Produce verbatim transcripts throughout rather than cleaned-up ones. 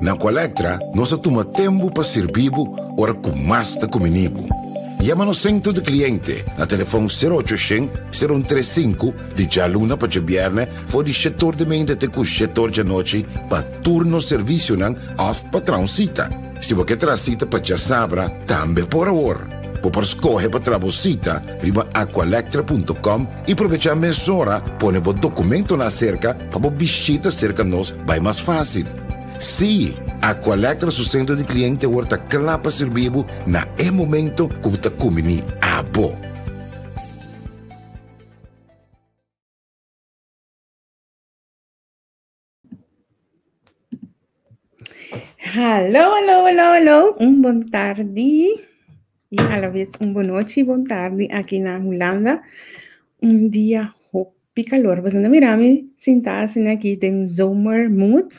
Na Colectra, nós toma tempo para servir ora com mais da comunibo. Llama no centro de cliente na telefone zero oitocentos, zero um três cinco de jaluna para viernes for de setor de mente até com setor de noite para turno serviço não off para transita. Se você transita para já sabra, também por hora. Por escolher para trabalhar, riba aqualectra ponto com e aproveitar a mesura, põe o documento na cerca para visita cerca nós vai mais fácil. Sim, Aqualectra, su centro de cliente, horta clapa servivo na é momento que está comendo a bo. Hallo, hallo, hallo, hallo. Um bom tarde. E a la vez um boa noite, bom tarde aqui na Holanda. Um dia hopi calor. Você não mira me sentar assim aqui tem zomermoed.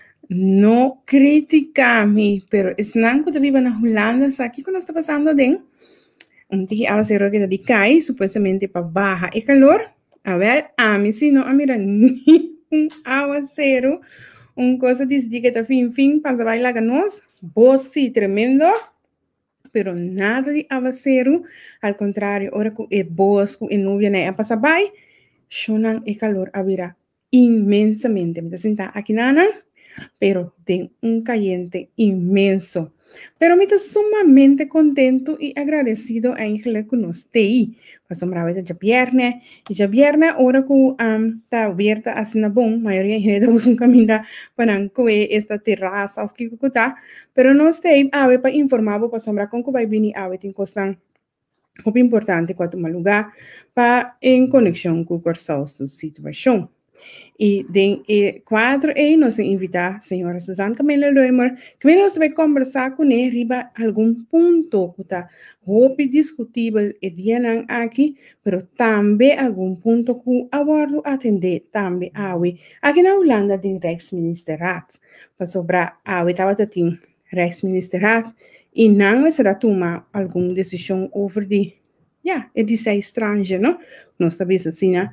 No criticame, pero es nanco de viva na Holanda, sabe o que nós está passando den? Um dia a zero que de cai, supostamente para baja e calor. A ver, a mim se não a mira um aguacero, um coisa diz que tá fim fim para bailar com nós, bossi tremendo, pero nada de aguacero, al contrário, ora que é bosco e nuvem né, a passar by, chonan e calor a vira imensamente. Me sentar aqui nana. Pero de un caliente inmenso. Pero me está sumamente contento y agradecido a Ángela que nos esté ahí. Pasó una vez ya viernes, y ya viernes, ahora que um, está abierta así na bom, mayoría de gente usa un camino para que esta terraza o que está, pero no esté a ver para informar, para sombra con que va a venir a ver, costan muy importante cuando tomar lugar para en conexión con su situación. E de e quadro aí nós invitar a senhora Suzana Camila Reumer, que nós vai conversar com ela riba algum ponto que está muito discutível e dia aqui, pero também algum ponto que abordo atender também awe aqui na Holanda tem Rijksministerraad, para sobrar awe estava tem Rijksministerraad e não será tomar alguma decisão over de ja, é de ser estrangeiro, não? Nós sabemos assim, né?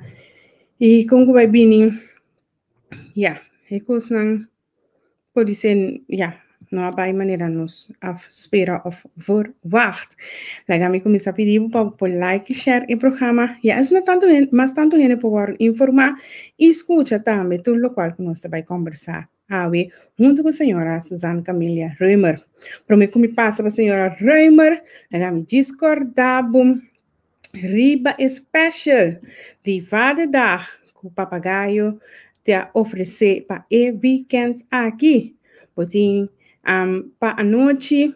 E como vai vir ja, ik was dan voor die zin, ja, não há maneira nos espera of verwacht. Lega me começa a pedir para por like e share o programa. Ja, é não tanto, mas tanto gente para informar e escuta também tudo o qual que nós vai conversar. Awe, junto com a senhora Suzana Camila Reumer. Prometo que me passa para a senhora Reumer, lega me discordar, bom, riba special, de vaderdag, com o papagaio, te oferecer para e weekends aqui. Botin um, para a noite,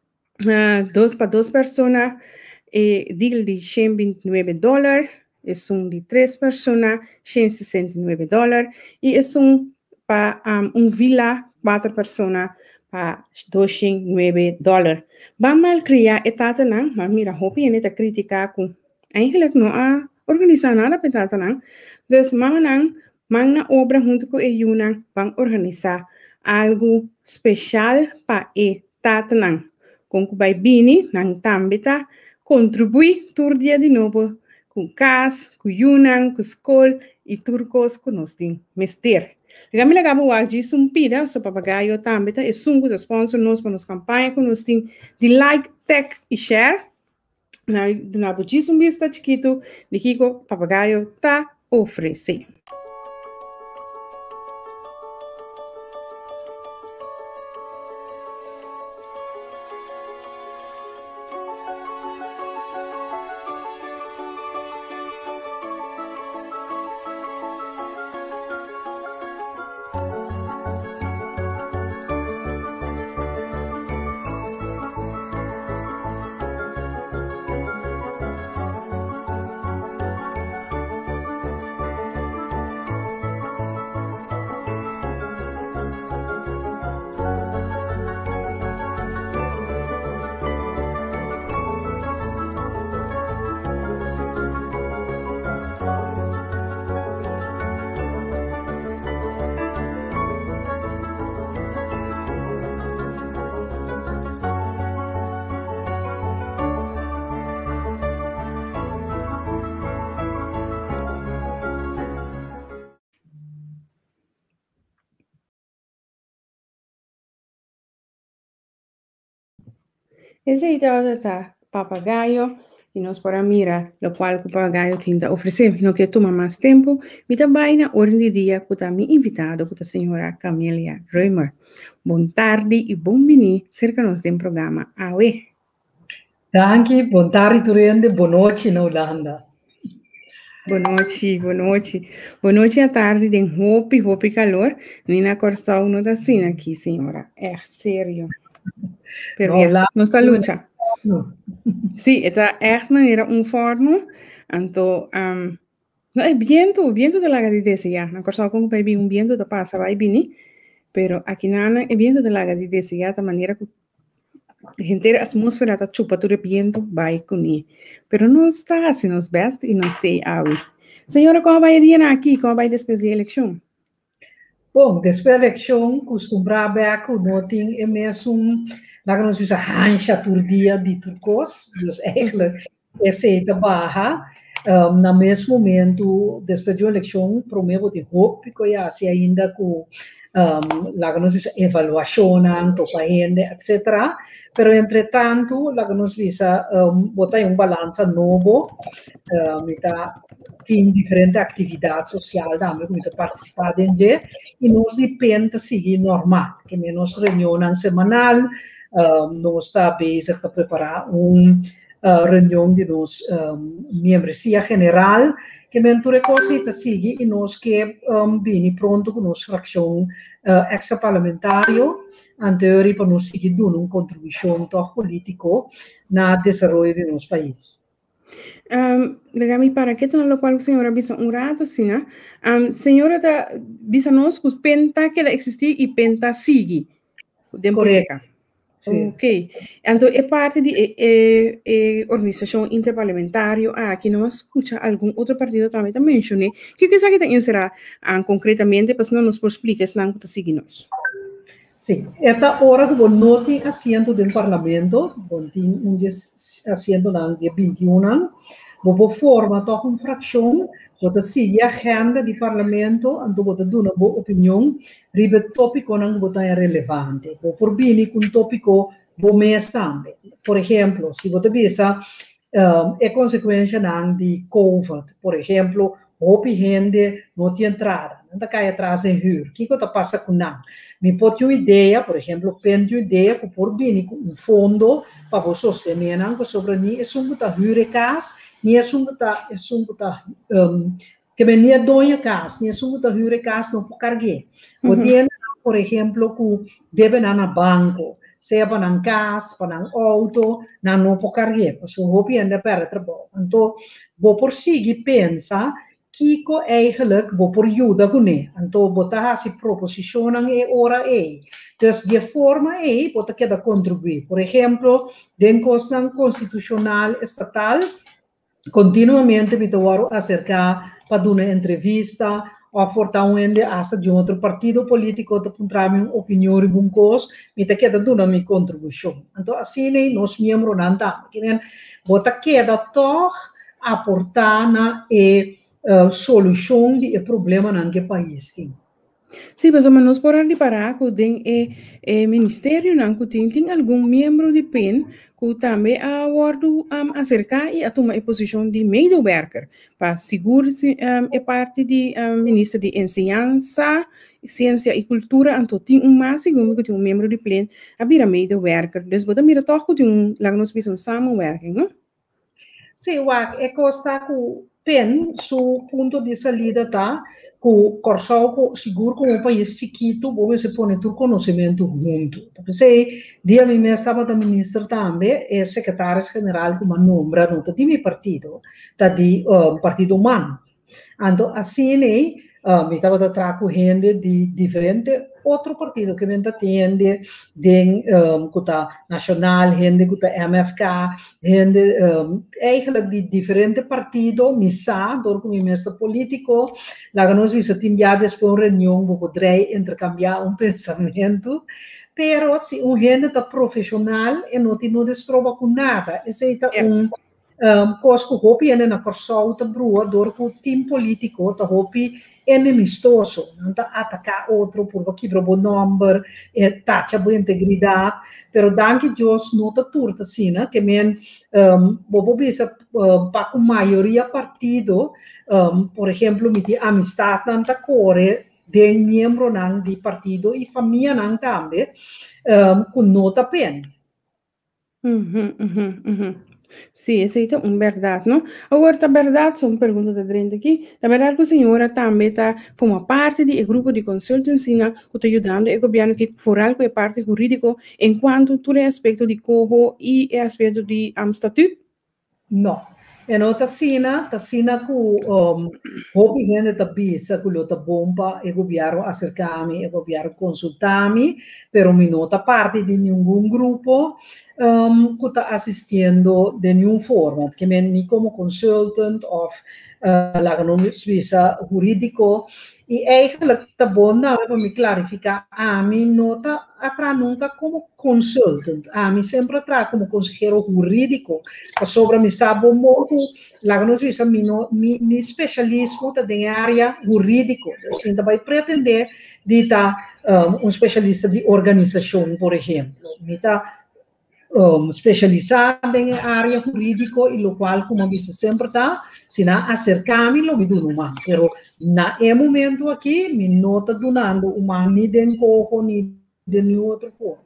uh, dois para duas pessoas, e deal de cento e vinte e nove dólares, é um de três pessoas, cento e sessenta e nove dólares, e é um para um, um vila, quatro pessoas, para duzentos e nove dólares. Vamos criar etapa não, mas mira, hope ele está criticar com, eigenlijk não há organizar nada para etapa não, dus mas não, mas na obra junto com a Yuna vão organizar algo especial para e tata não, com que vai bini não também tá contribuir todo dia de novo com casa, com Yuna, com escola e turcos que nós temos mestre. Legal, legal, boa, disso um pida, so papagaio também tá, é sungo da sponsor nós para nos campanha que nós temos de like, tag e share. Na na disso um vista chiquito, de que o papagaio tá oferecendo. Ese aí tá papagaio e nós para mira, lo qual o papagaio tinta oferecer, não quer tomar mais tempo, me tá bem na ordem de dia, que tá me invitado, que a senhora Camélia Reumer. Bom tarde e bom vini, cerca nós tem programa Awe. Danke, bom tarde Turende, boa noite na Holanda. Boa noite, boa noite. Boa noite à tarde, tem roupa, roupa e calor. Nina Corsal não tá assim aqui, senhora. É sério. Pero No, não está luta. Sí, está echt maneira um forno. Então, um, no é viento, viento de la gadidese ya. Na Corsal como vai vir um viento da passa vai bini. Pero aqui na é viento de la gadidese ya, da maneira que a inteira atmosfera está chupa tudo viento vai com Pero não está assim nos best e não está aí. Senhora, como vai dia aqui? Como vai depois da eleição? Bom, depois da eleição, costumava ver que não tem mesmo, lá que nós usamos hancha por dia de turcos, dus eigenlijk esse é barra, um, no mesmo momento, depois da eleição, prometo de roupa, que já se ainda com um, lá que nós usamos avaliação, topa gente, etcétera. Pero, entretanto, lá que nós usamos um, botar um balanço novo, um, tem diferentes atividades sociais também, que participar dentro, e nós depende de seguir normal, que menos reunião semanal, um, nós está bezig a preparar uma uh, reunião de nós um, membresia general, que menture coisa que sigue e nós que um, bem pronto com nossa fração uh, extra-parlamentário, anterior para nós seguir dando uma contribuição toch político na desenvolvimento de nosso país. Um, Legami para que no lo qual senhora bisa um rato sina, um, senhora da bisa nós que penta que ela existe e penta sigue. Correto. Ok. Então, é parte de é, é, organização interparlamentária. Ah, aqui não escuta algum outro partido também também mencionei. Que que sabe que será um, concretamente para não nos explicar se não está seguindo nós. Sim, esta hora que não tem assento do parlamento, não tem um assento no dia vinte e um, vou formar uma fração, vou seguir a agenda do parlamento, então vou dar uma boa opinião, sobre o tópico que é relevante. Vou por bem com o tópico vou mês também. Por exemplo, se você pensa, um, é consequência de COVID, por exemplo, houve gente não tem entrada, não está cai atrás de huur. O que está passando com não? Me pode uma ideia, por exemplo, pende uma ideia que por bem um fundo para você sostener não sobre ni é um que huur casa, ni é um que tá é um que tá um, que me é dono casa, ni é um que huur casa não pode carregar. Ou tem, por exemplo, que deve na banco, seja para um casa, para um auto, não não pode carregar, porque o hobby anda para trabalho. Então, vou por seguir pensar que eigenlijk vou por ajuda com ele. Então, botar se proposicionam e ora é. Então, de forma é, botar que contribuir. Por exemplo, dentro da constitucional estatal, continuamente me estou acercar para dar uma entrevista ou aportar um ende hasta de outro partido político para encontrar minha opinião e bom coisa, me está que dar minha contribuição. Então, assim, nós membros não estamos. Botar que toch aportar na e Uh, solução de problema naquele país. Sim, sí, mas nós podemos reparar que tem o ministério não tem, tem algum membro de P E N que também a um, acercar e a tomar a posição de medewerker para segurar um, é parte de um, ministro de ensinança, ciência e cultura, então tem um mais segundo que tem um membro de P E N a vira medewerker. Então, você mira toch que tem um, lá nós precisamos samenwerking, não? Sim, é que está com P E N, seu ponto de saída tá, com Corsal, seguro como um país chiquito, vamos se pôr todo conhecimento junto. Então, sei, dia me estava da ministra também, é secretário-geral como nombra, não tá de meu partido, tá de uh, partido humano. Então, assim, né, uh, me estava da trago gente de diferente outro partido que me atende, de um, kuta nacional, gente kuta M F K, gente um, eigenlijk de diferente partido, misa, door como mestre político, lá que nós vimos tem já depois uma reunião, vou poder intercambiar um pensamento, pero se um gente tá profissional e não tem não destrova com nada, esse é um um coisa que hopi ene na Corsal tá brua, door que o time político tá hopi enemistoso, não está atacar outro por quebrar o número, taxa a integridade, pero danke Deus não está turta assim, né? Que men, um, bobo bisa para a maioria partido, um, por exemplo, me di amistad não está core de membro não de partido e família não também, um, com nota pen. Uhum, uhum, uhum. Sim, essa é uma verdade, não? Agora, a verdade, só uma pergunta da Drenta aqui, a verdade que a senhora também está forma parte do grupo de consultancy que está ajudando o governo que foral com a parte jurídica enquanto todo aspecto de corro e aspecto de um, estatuto? Não. E não está sina, está sina que um, houve gente da bisa que lota bomba e governo acercami e governo consultami, pero mi não está parte de nenhum grupo um, que está assistindo de nenhuma forma, que nem como consultant of uh, lá no visa jurídico e eigenlijk está bom não para me clarificar a mim não está atrás nunca como consultant, a mim sempre atrás como consejero jurídico, sobre me sabe muito lá no visa mi no mi, mi especialismo está em área jurídico, então ainda vai pretender de estar um, um especialista de organização, por exemplo, me está Um, especializada em área jurídica e lo qual, como disse sempre está, se não acercar-me, lo vido numa. Pero, na é momento aqui, me não está donando uma nem de encojo, nem de nenhuma outra forma.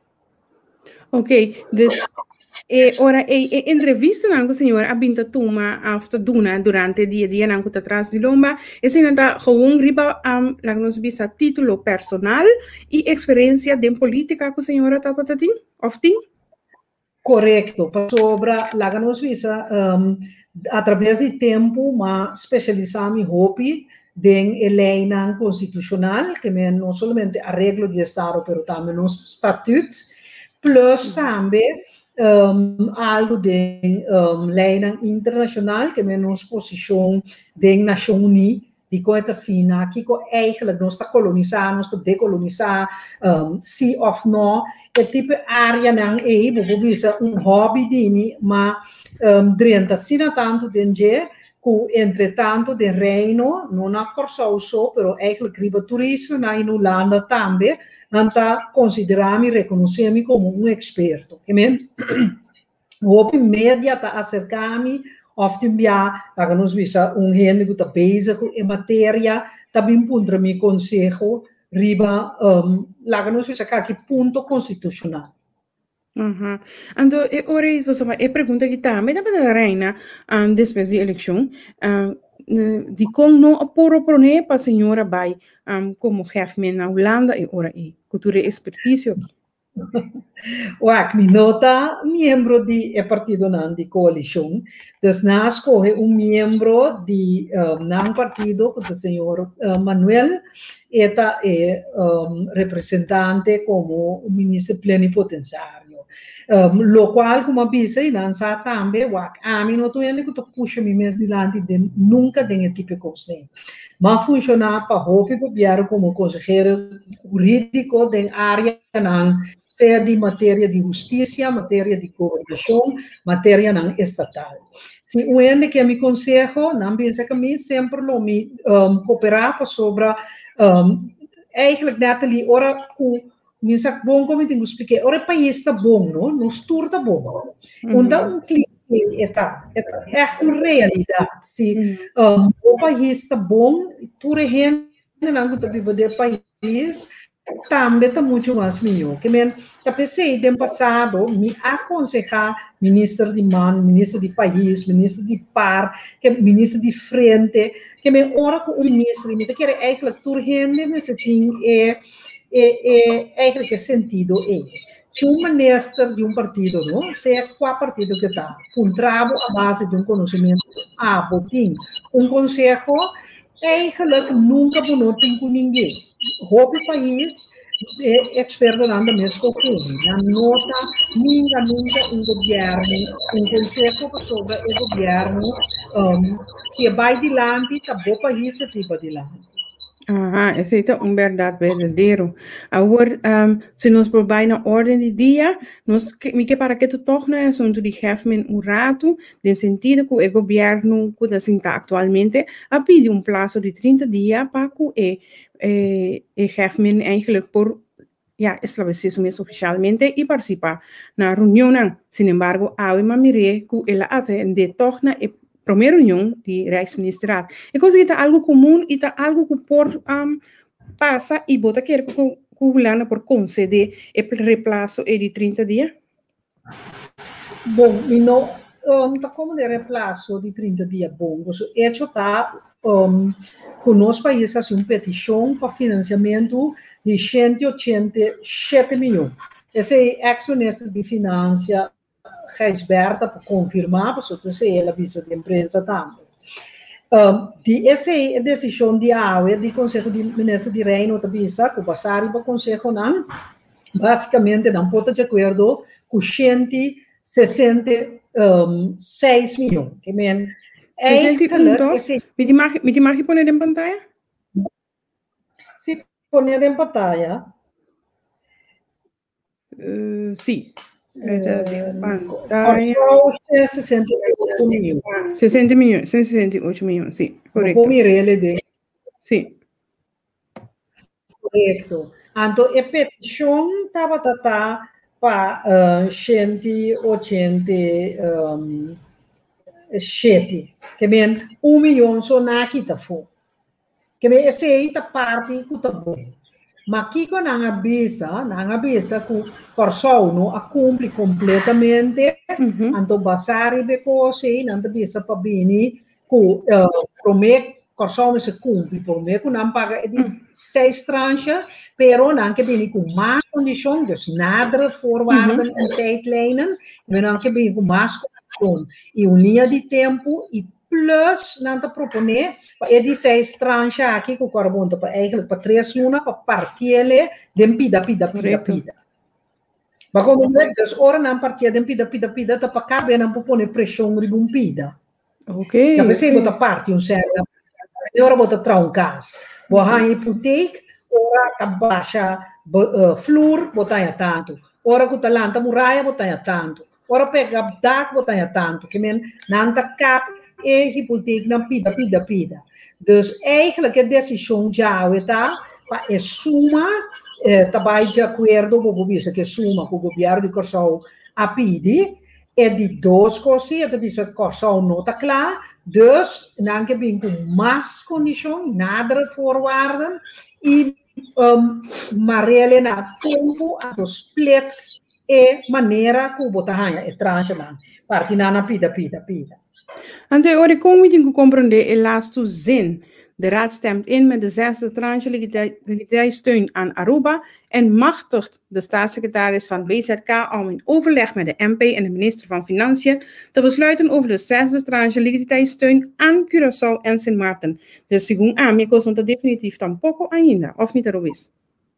Ok, dus, e ora, e, e entrevista com a senhora, a binta tuma, after duna, durante dia dia, não que atrás de lomba, e se não está, gewoon riba, um, lá nos bisa título personal e experiência de política que a senhora está patatim, of tim? Correto, sobre lá nos visa um, através de tempo, mas especializar-me hobby em lei constitucional, que é não somente arreglo de Estado, mas também nos estatutos, plus também um, algo de um, lei internacional, que é nossa posição de Nações Unidas, de coisa assim, aqui que eigenlijk nós está colonizar, nós está decolonizar, um, sim ou não, é tipo área não é, vou dizer um hobby de mim, mas um, drenta assim tanto de gente, que entretanto de reino não há corso só, pero eigenlijk riba turismo na in Holanda também, não está considerando e reconhecendo como um experto, que men, hobby média está acercar-me of de ja, lá nos visa um gente que está bezig em matéria, também puntra mi consejo riba, um, lá nos visa que ponto constitucional. Uhum. Então, ora, a pergunta que está, me dá para reina, um, depois da eleição, um, de como não aporo para a senhora vai, um, como chefe na Holanda, e ora, e cultura expertise. Wak, mi nota membro di e partido nan di coalition, dus na escoge un membro di um, nan partido, que o senhor uh, Manuel, eta é um, representante como ministro plenipotenciário. Um, lo qual, como avisa, e não sabe também, wak, a mim não tô indo que tu puxa me mesmo dilante de nunca tem tipo de coisa. Mas funcionar para o governo como consejero jurídico da área nan seja de matéria de justiça, matéria de governação, matéria não estatal. Se o ende que me consejo, não pensa que me sempre lo me um, cooperar sobre, um, eigenlijk net ali, ora que me sabe bom como eu tenho que explicar, ora país está bom, não? Nos tour está bom. Então um cliente está, é uma realidade. Se um, o país está bom, toda gente não está vivendo país também está muito mais melhor. Que men, eu pensei, no passado, me aconselhar ministro de mão, ministro de país, ministro de par, que ministro de frente, que me ora com o ministro, me quer eigenlijk toda gente, mas tem é é é eigenlijk sentido é. Se um ministro de um partido, não, seja qual partido que está, um trabalho à base de um conhecimento, ah, botim, um conselho, eigenlijk nunca bonou com ninguém. O país é experto na mesma coisa. Não nota nunca, nunca um governo, um conselho sobre o governo, um, se vai adiante, tá bom país se vai adiante. Ajá, ese es un verdad verdadero. Ahora, um, se nos probai na orden de dia, nos que mi que para que tu toch na é assunto de government um rato, de sentido que o governo que está atualmente a pedir um prazo de trinta dias para que o eh, eh, government eigenlijk por ja, establecer su mes oficialmente y participar en la reunión. Sin embargo, hoy me miré que ela atende toch na e primeira reunião de Rijksministeraat. Eu consegui ter algo comum e ter algo que por um, passa e bota quer que o Hulana por conceder e reemplaço é de trinta dias? Bom, e não, um, tá como de reemplaço de trinta dias, bom, o hecho tá, um, com nosso país, assim, uma petição para financiamento de cento e oitenta e sete milhões. Esse é ex-ministro de Finanças, Gijsberta, para confirmar, porque você é a vice-imprensa também. Um, de essa decisão de A U E, de Conselho de Ministro de Reino, também, que passaram para o Conselho, não, basicamente, não pode de acordo com cento e sessenta e seis milhões. Que men, sessenta e um, dos? Me te marque poner em pantalla? Se poner em pantalla. Uh, sim. Pantalla. sessenta e oito milhões. sessenta milhões, cento e sessenta e oito milhões, sim, correto. Sim. Correto. Então, a petição estava para cento e oitenta e sete, que bem, um milhão só na aqui tá fora. Que bem, essa aí tá parte que tá bom. Mas aqui quando não avisa, não avisa que o pessoal não a cumpre completamente, Uhum. então basar e depois aí não avisa para bem que promete que o pessoal não se cumpre, promete que não paga de seis tranches, pero não que bem com mais condições, dus nada voorwaarden Uhum. en tijdlijnen, maar não que bem com mais condições e uma linha de tempo e plus não te propone é de seis tranches aqui que o carbono para eigenlijk para três lunas para partir de pida pida pida pida. Mas como é que ora não partir de pida pida pida tá para caber não propone pressão de um pida. Ok. Já pensei botar parte um certo. Ora botar troncas. Boa hipoteca, ora tá baixa flor botar ya tanto. Ora que tá lanta muralha botar ya tanto. Ora pega dak botar ya tanto. Que men não tá cap e hypotheek na pida, pida, pida. Dus eigenlijk a decisão já está para a suma, também de acordo com o governo, que suma com o governo de Corsão a pedir, é de duas coisas, é de Corsão não está claro, dus não que bem com mais condições, nada voorwaarden, e um, Marielle na tempo, a dos splits, e maneira que o botahanha é transgelang, parte na pida, pida, pida. En zij horen komen te comprender in laatste zin. De Raad stemt in met de zesde tranche liquiditeitssteun aan Aruba en machtigt de staatssecretaris van B Z K om in overleg met de M P en de minister van Financiën te besluiten over de zesde tranche liquiditeitssteun aan Curaçao en Sint Maarten. Dus según amigos, want dat definitief tampoco ainda, of niet, Ruiz?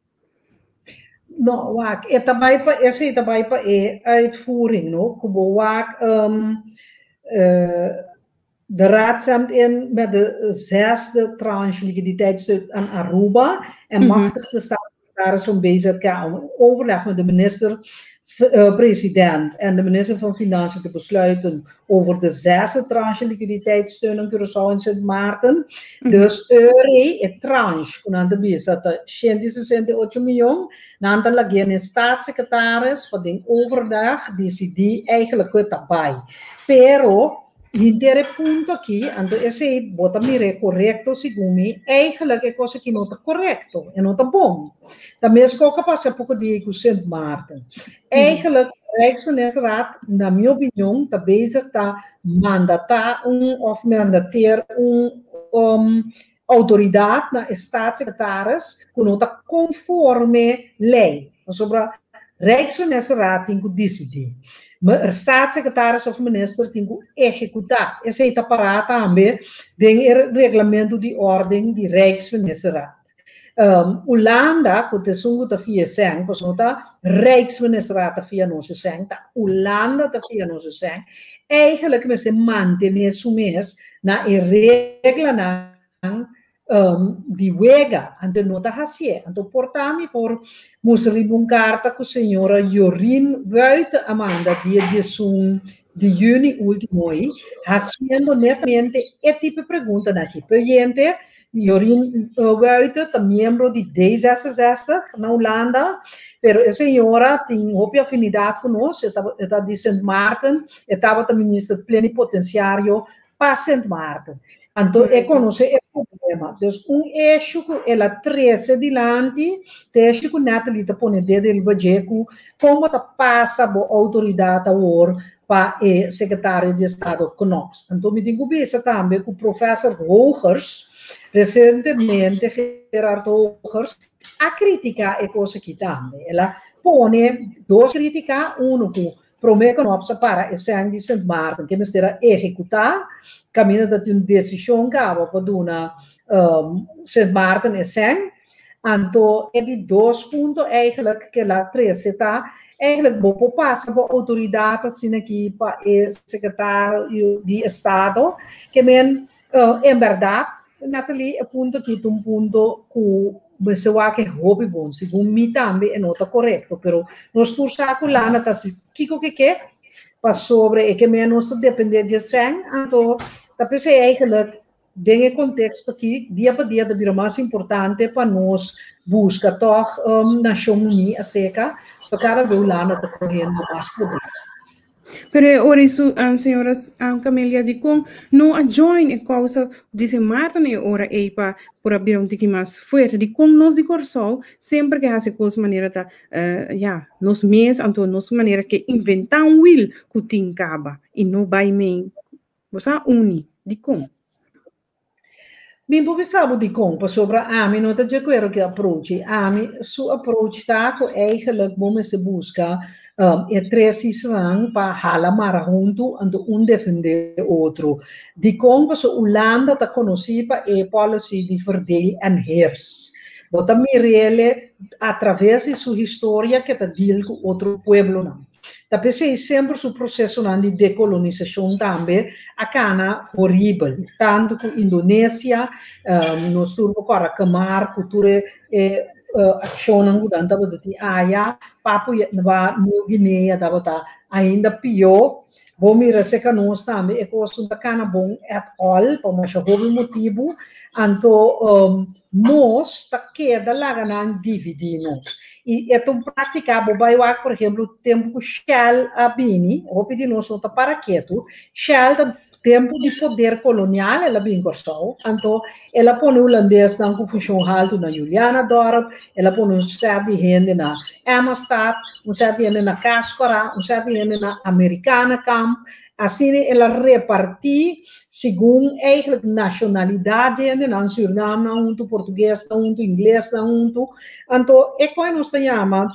No, wak, é também para essa é também para é uitvoering, no, como wak um, uh, de raad stemt in met de zesde tranche liquiditeitssteun aan Aruba en Mm-hmm. machtigt de staatssecretaris van B Z K om in overleg met de minister uh, president en de minister van Financiën te besluiten over de zesde tranche liquiditeitssteun aan Curaçao en Sint Maarten. Mm-hmm. Dus euro e tranche con de B Z K centosessantotto miljoen. Na de lagene staatssecretaris van de overdag die die eigenlijk het daarbij. Pero L'intero punto aqui, ando esse bota mire correto segundo eigenlijk é coisa que não está correto, e não está bom. Também é coisa que passa pouco de com Sint Maarten. Eigenlijk, Rijksministeraat, na minha opinião, está bezig está mandatar um of mandateer um, um autoridade na staatssecretaris que não está conforme lei. Sobre Rijksministeraat tem que decidir. Maar de staatssecretaris of minister tem que executar. Esse está parado também do regulamento de ordem de Rijksministeraat. Um, Holanda, que é um que via sang, pois não está Rijksministeraat via nosso sang, tá Holanda tá via nosso sang. Eigenlijk met se manter isso mês na regra na um, de wega, ante nota hasie, ante portami por musri un carta com senhora Jorin Wuiten Amanda, dia de um de juni último aí, haciendo netamente e tipo de pergunta aqui. Gente, Jorin Wuiten é membro de D zesenzestig na Holanda, pero a senhora tem uma afinidade conosco, está de Saint Maarten, estava também ministro plenipotenciário para Saint Maarten. Então, é conosco o problema. Então, um eixo que ela treze dilante, eixo que Nathalie está pondo dedo no budget, como está passa a autoridade a ouro para o secretário de Estado conosco. Então, me digo bem também que o professor Rogers, recentemente, Gerardo Rogers, a criticar é coisa aqui também. Ela põe duas críticas, uma que promete que não para o sangue de Saint Maarten, que será executar, caminho de uma decisão que para dar um, Saint Maarten e sangue. Então, é de dois pontos eigenlijk que ela traz, está eigenlijk vou passar para a autoridade assim aqui para o secretário de Estado, que men, uh, em verdade, Nathalie, é ponto aqui um ponto que você vai que hobby bom, segundo mim também é nota correto, pero nós tu saco lá na tá se kiko que que para sobre é que menos depender de sangue, então tá pensei eigenlijk dentro contexto aqui dia para dia da mais importante para nós buscar toch um, nação unida seca, para cada vez lá na tá correndo mais poder. Pero ora isso, a senhora a Camélia de com não a join a causa de se Maarten e ora é para por abrir um tique mais forte de com nós de corso sempre que hace coisa maneira tá uh, ja nos mês então nos maneira que inventar um will que tem caba e não vai men você uni de com Bem, porque sabe de como sobre a mim não tá de acordo que approach a mim su approach tá que eigenlijk bom se busca um, é três islang para hala mara junto ando um defender outro de como a Holanda tá conhecida é policy de verdeel en heers bota mirele através de sua história que tá deal com outro pueblo não. Da pensei sempre o processo de decolonização também, a cana horrível, tanto com a Indonésia, um, nós turbo agora camar, cultura e ação não danta botati aya, papo na New Guiné dava ainda pior. Bom mira se que nós também é coisa da cana bom at all, por mais houve motivo, então nós tá queda lá na dividir-nos. E é tão praticável, por exemplo, o tempo que Shell a Bini, ou pedir nós não para quieto, Shell tem tempo de poder colonial, ela bem gostou, então ela põe o holandês na confusão alto na Juliana Dorp, ela põe um certo de gente na Amistad, um certo de gente na Cascora, um certo de gente na Americana Camp, assim ela repartiu segundo eigenlijk nacionalidade, en dan Suriname na unto, português na unto, inglês na unto. Então, é como nós chamamos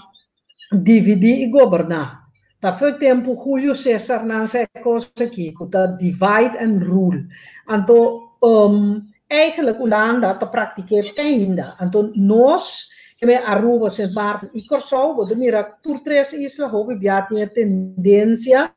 dividir e governar. Tá foi tempo Julio César não sei coisa aqui, que tá divide and rule. Então, um, eigenlijk Holanda tá praticando ainda. Então, nós que me Aruba, Saint Maarten e Curaçao, vou mira por três islas, houve já tinha tendência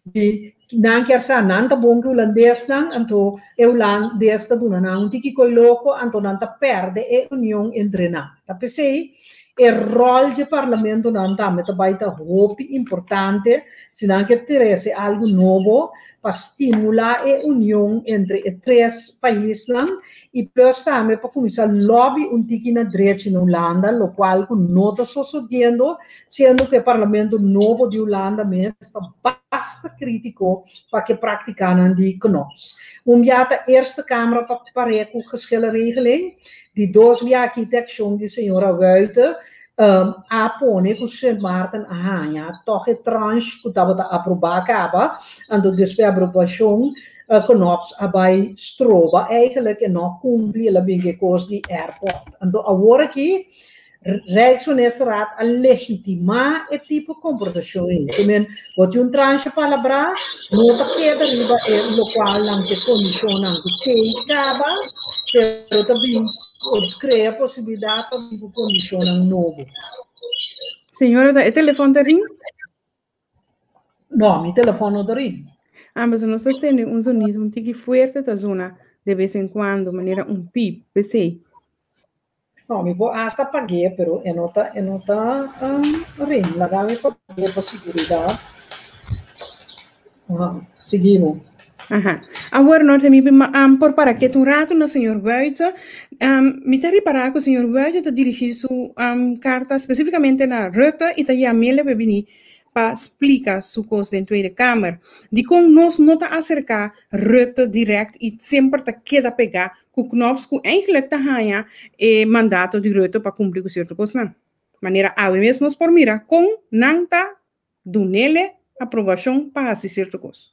de não quer sa nanta bom que o holandês não, então o holandês está dando não tiki coi louco, então não tá perde a união entre nós. Tá pensei o rol de parlamento não tá, mas também tá hope importante, se não que teresse algo novo para estimular a união entre os três países não. E plus também para começar a lobby um tiki na direita na Holanda, o qual não está sucedendo, sendo que o parlamento novo de Holanda mesmo está bastante crítico para que praticaram de conosco. Um dia a eerste Câmara para parar com a geschillen regeling, de dois via arquitecção de senhora Wuiten, um, a pone com o Saint Maarten a hanha, toch é tranche que estava a aprovar acaba, ando despe a aprovação, Uh, knops abai stroba eigenlijk en nog cumpri la binge cost di airport. Então agora aqui Rijksministeraat a legitimar e tipo comportação in. Também pode um tranche palavra, não para que deriva é local não que condiciona que acaba, pero também pode criar possibilidade para tipo condiciona novo. Senhora, é telefone da ring? Não, meu telefone não da ring. Ah, mas não está tendo um sonido um tique forte da zona de vez em quando, maneira um pip, pensei. Não, me vou hasta paguei, pero eu não tá, eu não tá, um, rim, lá dá me paguei para seguridade. Uh, seguimos. Ajá. Agora, nós temos um, por para que um rato no senhor Buiten, um, me tem reparar que o senhor Buiten está dirigindo sua um, carta especificamente na Rutte e está chamando para vir para explicar sua coisa dentro da Câmara. De como nós não está acercar Rutte direct e sempre está queda pegar com o knops que eigenlijk está ganhando o mandato de Rutte para cumprir com certa coisa. De maneira, a mesmo nós por mira com não está do nele aprovação para fazer certa coisa.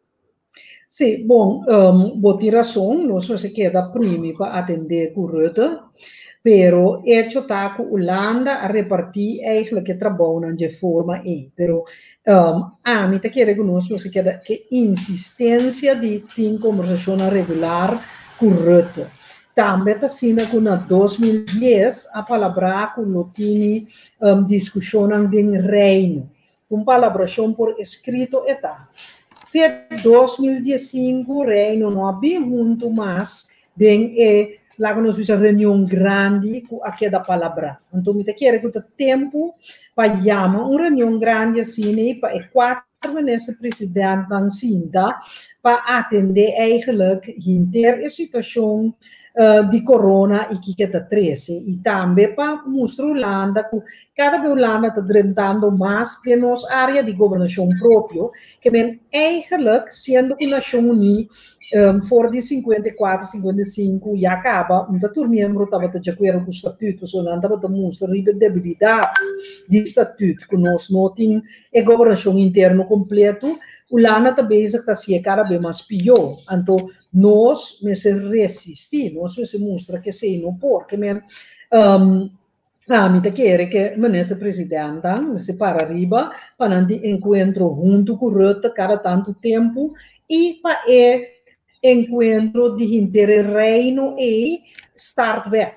Sim, bom, um, vou ter razão, nós se queda primi para atender com Rutte, pero hecho está com Holanda a repartir eigenlijk que trabalham de forma aí, pero um, a mim te quer conosco se queda que insistência de ter conversação regular com Rutte. Também está sendo que na dois mil e dez a palavra com o tini um, discussão em reino, com palabração por escrito está. Em dois mil e cinco, o reino não havia muito mais de eh, lá nós vimos uma reunião grande com aquela palavra. Então, me quer que o tempo para chamar uma reunião grande assim, para quatro ministros presidentes da Cinta para atender eigenlijk a situação uh, de corona e que está treze. E também para mostrar a Holanda que cada vez a Holanda está tratando mais de nossa área de governação própria, que men eigenlijk, sendo que a Nação Unida Um, for de cinquenta e quatro, cinquenta e cinco e acaba, um dos membros estava de acordo com o estatuto, só não estava demonstrando a debilidade do estatuto, que nós não tínhamos a governação interna completa, o Holanda também está se cada vez mais pior. Então, nós se resistir, nós se mostra que se não pode, que men, um, a mim quer que o ministro presidente se para arriba para não encontro junto com o Rutte cada tanto tempo e para é encontro de interreino e start back.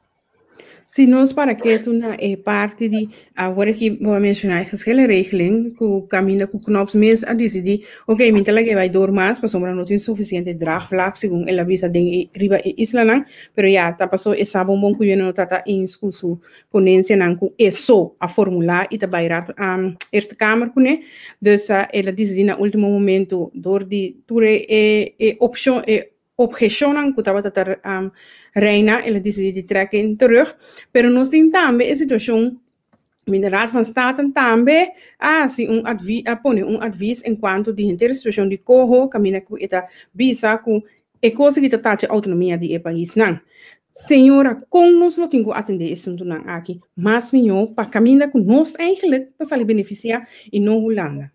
Se nós para que uma é parte de agora que vou mencionar aquela regeling que o caminho com knops mesmo a decidir, ok, me entende que vai dor mais, para sombra não tem suficiente draagvlak segundo ela visa de riba e isla não, pero já tá passou essa bom bom que eu não tá em discurso ponência não com isso a formular e tá bairar a Eerste Kamer com né, dus ela decidir no último momento dor de ture é é opção é objeção que estava a um, reina, ela decidiu de trekken terug, pero nós temos também a situação, de Raad van State também, ah, se um advies, ah, põe um advies enquanto de inteira situação de corro, caminha com esta visa, com a coisa que está a autonomia do país, não. Senhora, como nós não temos que atender esse assunto aqui, mas melhor para caminhar com nós, eigenlijk, para se beneficiar e não Holanda.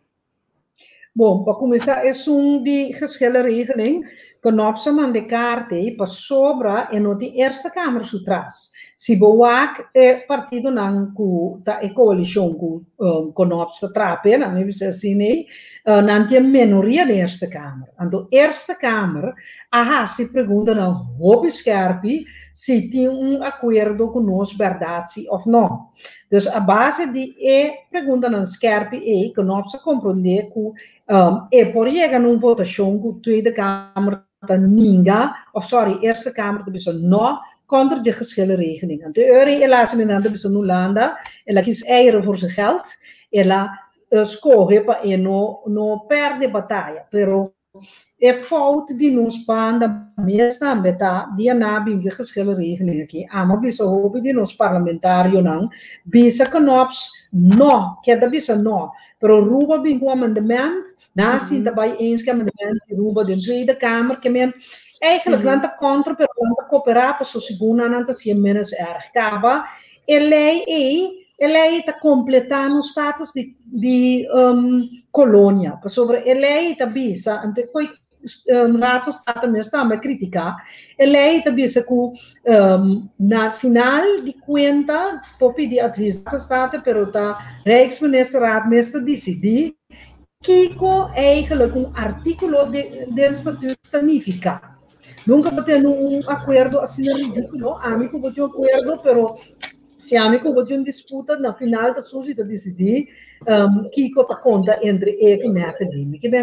Bom, para começar, é um de geschillen regeling, que nós chamamos de carte para sobra e não tem Eerste Kamer atrás. Se boak é partido não com a coalição com com nós trape, não me diz assim nem, não tem minoria de Eerste Kamer. Então Eerste Kamer, ah, se pergunta não, hoop scherpe, se tem um acordo com nós verdade ou não. Dus a base de e pergunta não scherpe é que nós compreender que um, e por chegar numa votação com a Tweede Kamer ninga, of sorry, Eerste Kamer te bisa no contra de geschillen regeling. De euro helaas in de bisa Holanda, ela kies eieren voor zijn geld, ela uh, scorre pa e no no perde batalha, pero é fout de nos panda mesmo beta dia na binge geschillen regeling aqui. Ama bisa hoop de nos parlamentário não, bisa knops no, que da bisa no. Pero ruba bingo amendement, na sim daarbij eens amendement ruba de Tweede Kamer, que men eigenlijk lanta contra, pero lanta cooperar, para so segunda nanta si menos erg caba, e lei e e lei está completando o status de de um, colônia, para sobre e lei está bisa, ante coi um, rato stata mesmo também criticar, e lei está bisa que um, na final de conta, popi de adviso stata, pero tá Rijksministerraad mesmo decidir Kiko eigenlijk um artículo de, de estatuto significa. Nunca ter um acordo assim ridículo. Amigo, vou ter um acordo, pero se amigo vou ter uma disputa na final da sociedade decidir um, Kiko para conta entre ele e a academia. Que bem,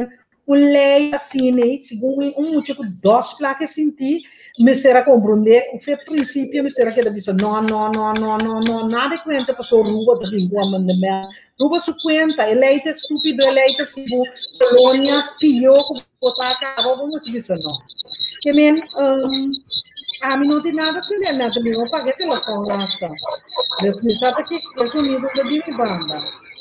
een lei assim, né? Segundo um muito com duas placas sentir, me será compreender o que princípio me será que da bisa não não não não não não nada que conta passou rua da língua mandamento rua se conta eleita estúpido eleita se colônia pio botar acaba vamos bisa não que men um, a mim não tem nada assim né nada me vou pagar esse local lá está Deus me sabe que é o unido da minha banda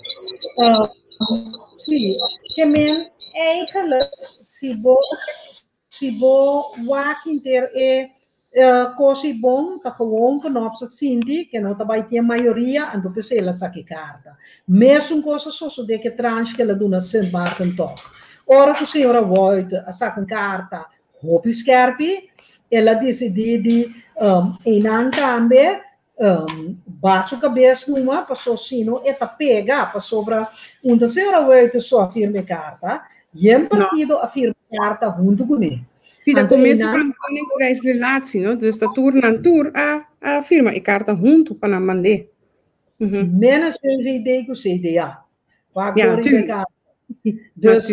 sim que men é que se bo se bo wak inter é coisa bom que gewoon que nós senti que não também tem maioria então pensei ela saque carta mesmo coisa só so de que trans que ela dona sem barco toch ora que a senhora Voigt a saque carta hopi skerpi ela decidiu de um, enang também um, baixo cabeça numa passou sino eta pega passou para onde a senhora Voigt só afirma carta e um partido afirma carta junto com ele. Sim, da começo para a koningsreisrelatie, não? Dus dat tour na tour a a firma e carta junto para a mandar. Menos een idee que C D A. Waar Ja, ik natuurlijk. Dus,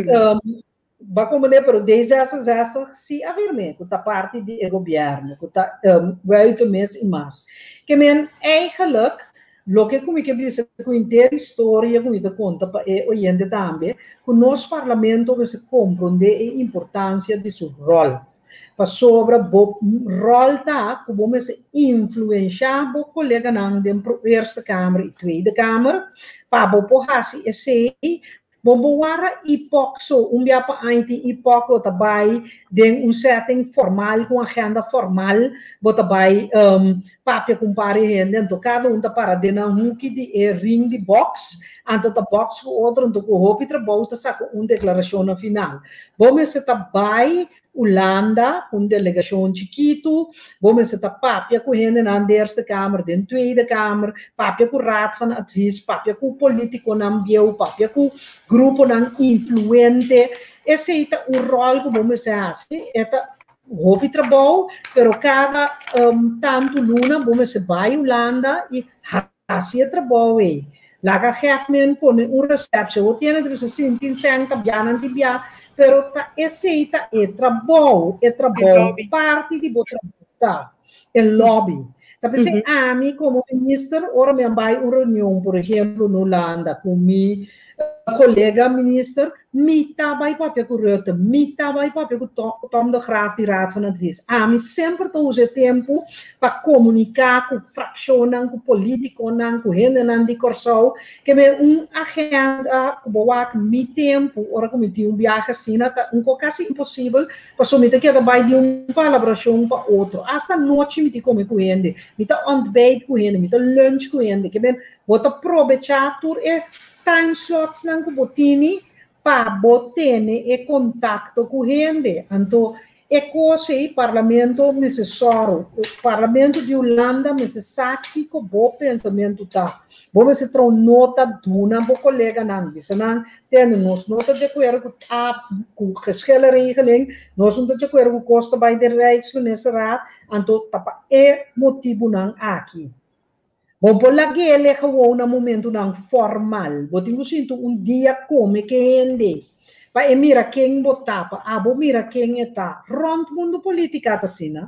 waar komen we para deze essa se afirma, que tá parte do governo, que tá buiten mês e mais. Que men eigenlijk lo que como que bisa com inteira história como que conta para o oyente também, que o nosso parlamento vai se compreender a importância de seu rol. Para sobre o rol tá, que vamos influenciar o colega na primeira câmara e tweede câmara, para o porrasi esse Bombowara hipokso, um dia para anti hipoklo tabai, den um setting formal com agenda formal, botabai um, papia com pare rende, então cada um tá para dena um que de é ring de box, anto tá box com outro, então com hopi trabalho tá saco uma declaração no final. Bom, se tabai Holanda, com delegação chiquito, vamos se papia com rende na eerste kamer, den tweede kamer, papia com raad van advies, papia com político na ambieu, papia com grupo na influente. Esse é o rol que vamos fazer, é hobby trabalho, pero cada um, tanto luna vamos se vai Holanda e fazer trabalho. Laga geven pone um recepção, o tiene de se sentir senta bianan de bia, pero ta eceita é trabalho, é trabalho, parte de botar tá, é lobby. Tá pensando, a mim como ministro, ora me vai uma reunião, por exemplo, no Holanda, com mi colega minister, mi tabai papel com Rutte, mi tabai papel com Tom de Graaf, die raad van advies. A mim sempre te usa tempo para comunicar com fraccionam, com político, com gente de Corsau, que me um agenda, boa mi tempo, ora como tinha um viagem assim, um quase impossível, para somente que vai de uma colaboração para outro. Hasta noite me te come com ele, me te ontbijt com ele, me te lunch com ele, que me bota aproveitar tur e time slots nang kubotini pa botene e contatto com gente. Então, é coisa aí, parlamento necessário. O parlamento de Holanda necessita que o bom pensamento tá. Vamos se trocar nota de uma boa colega nang. Se não temos nota de acordo com a com a regeling, nós não temos de acordo com o custo by the Rijksministerraad. Então, tapa é motivo nang aqui. Bom, por lá que ele é um momento não formal. Vou ter que um dia como que ele vai mira quem botava, ah, vou mira quem está. Rond mundo política assim, né?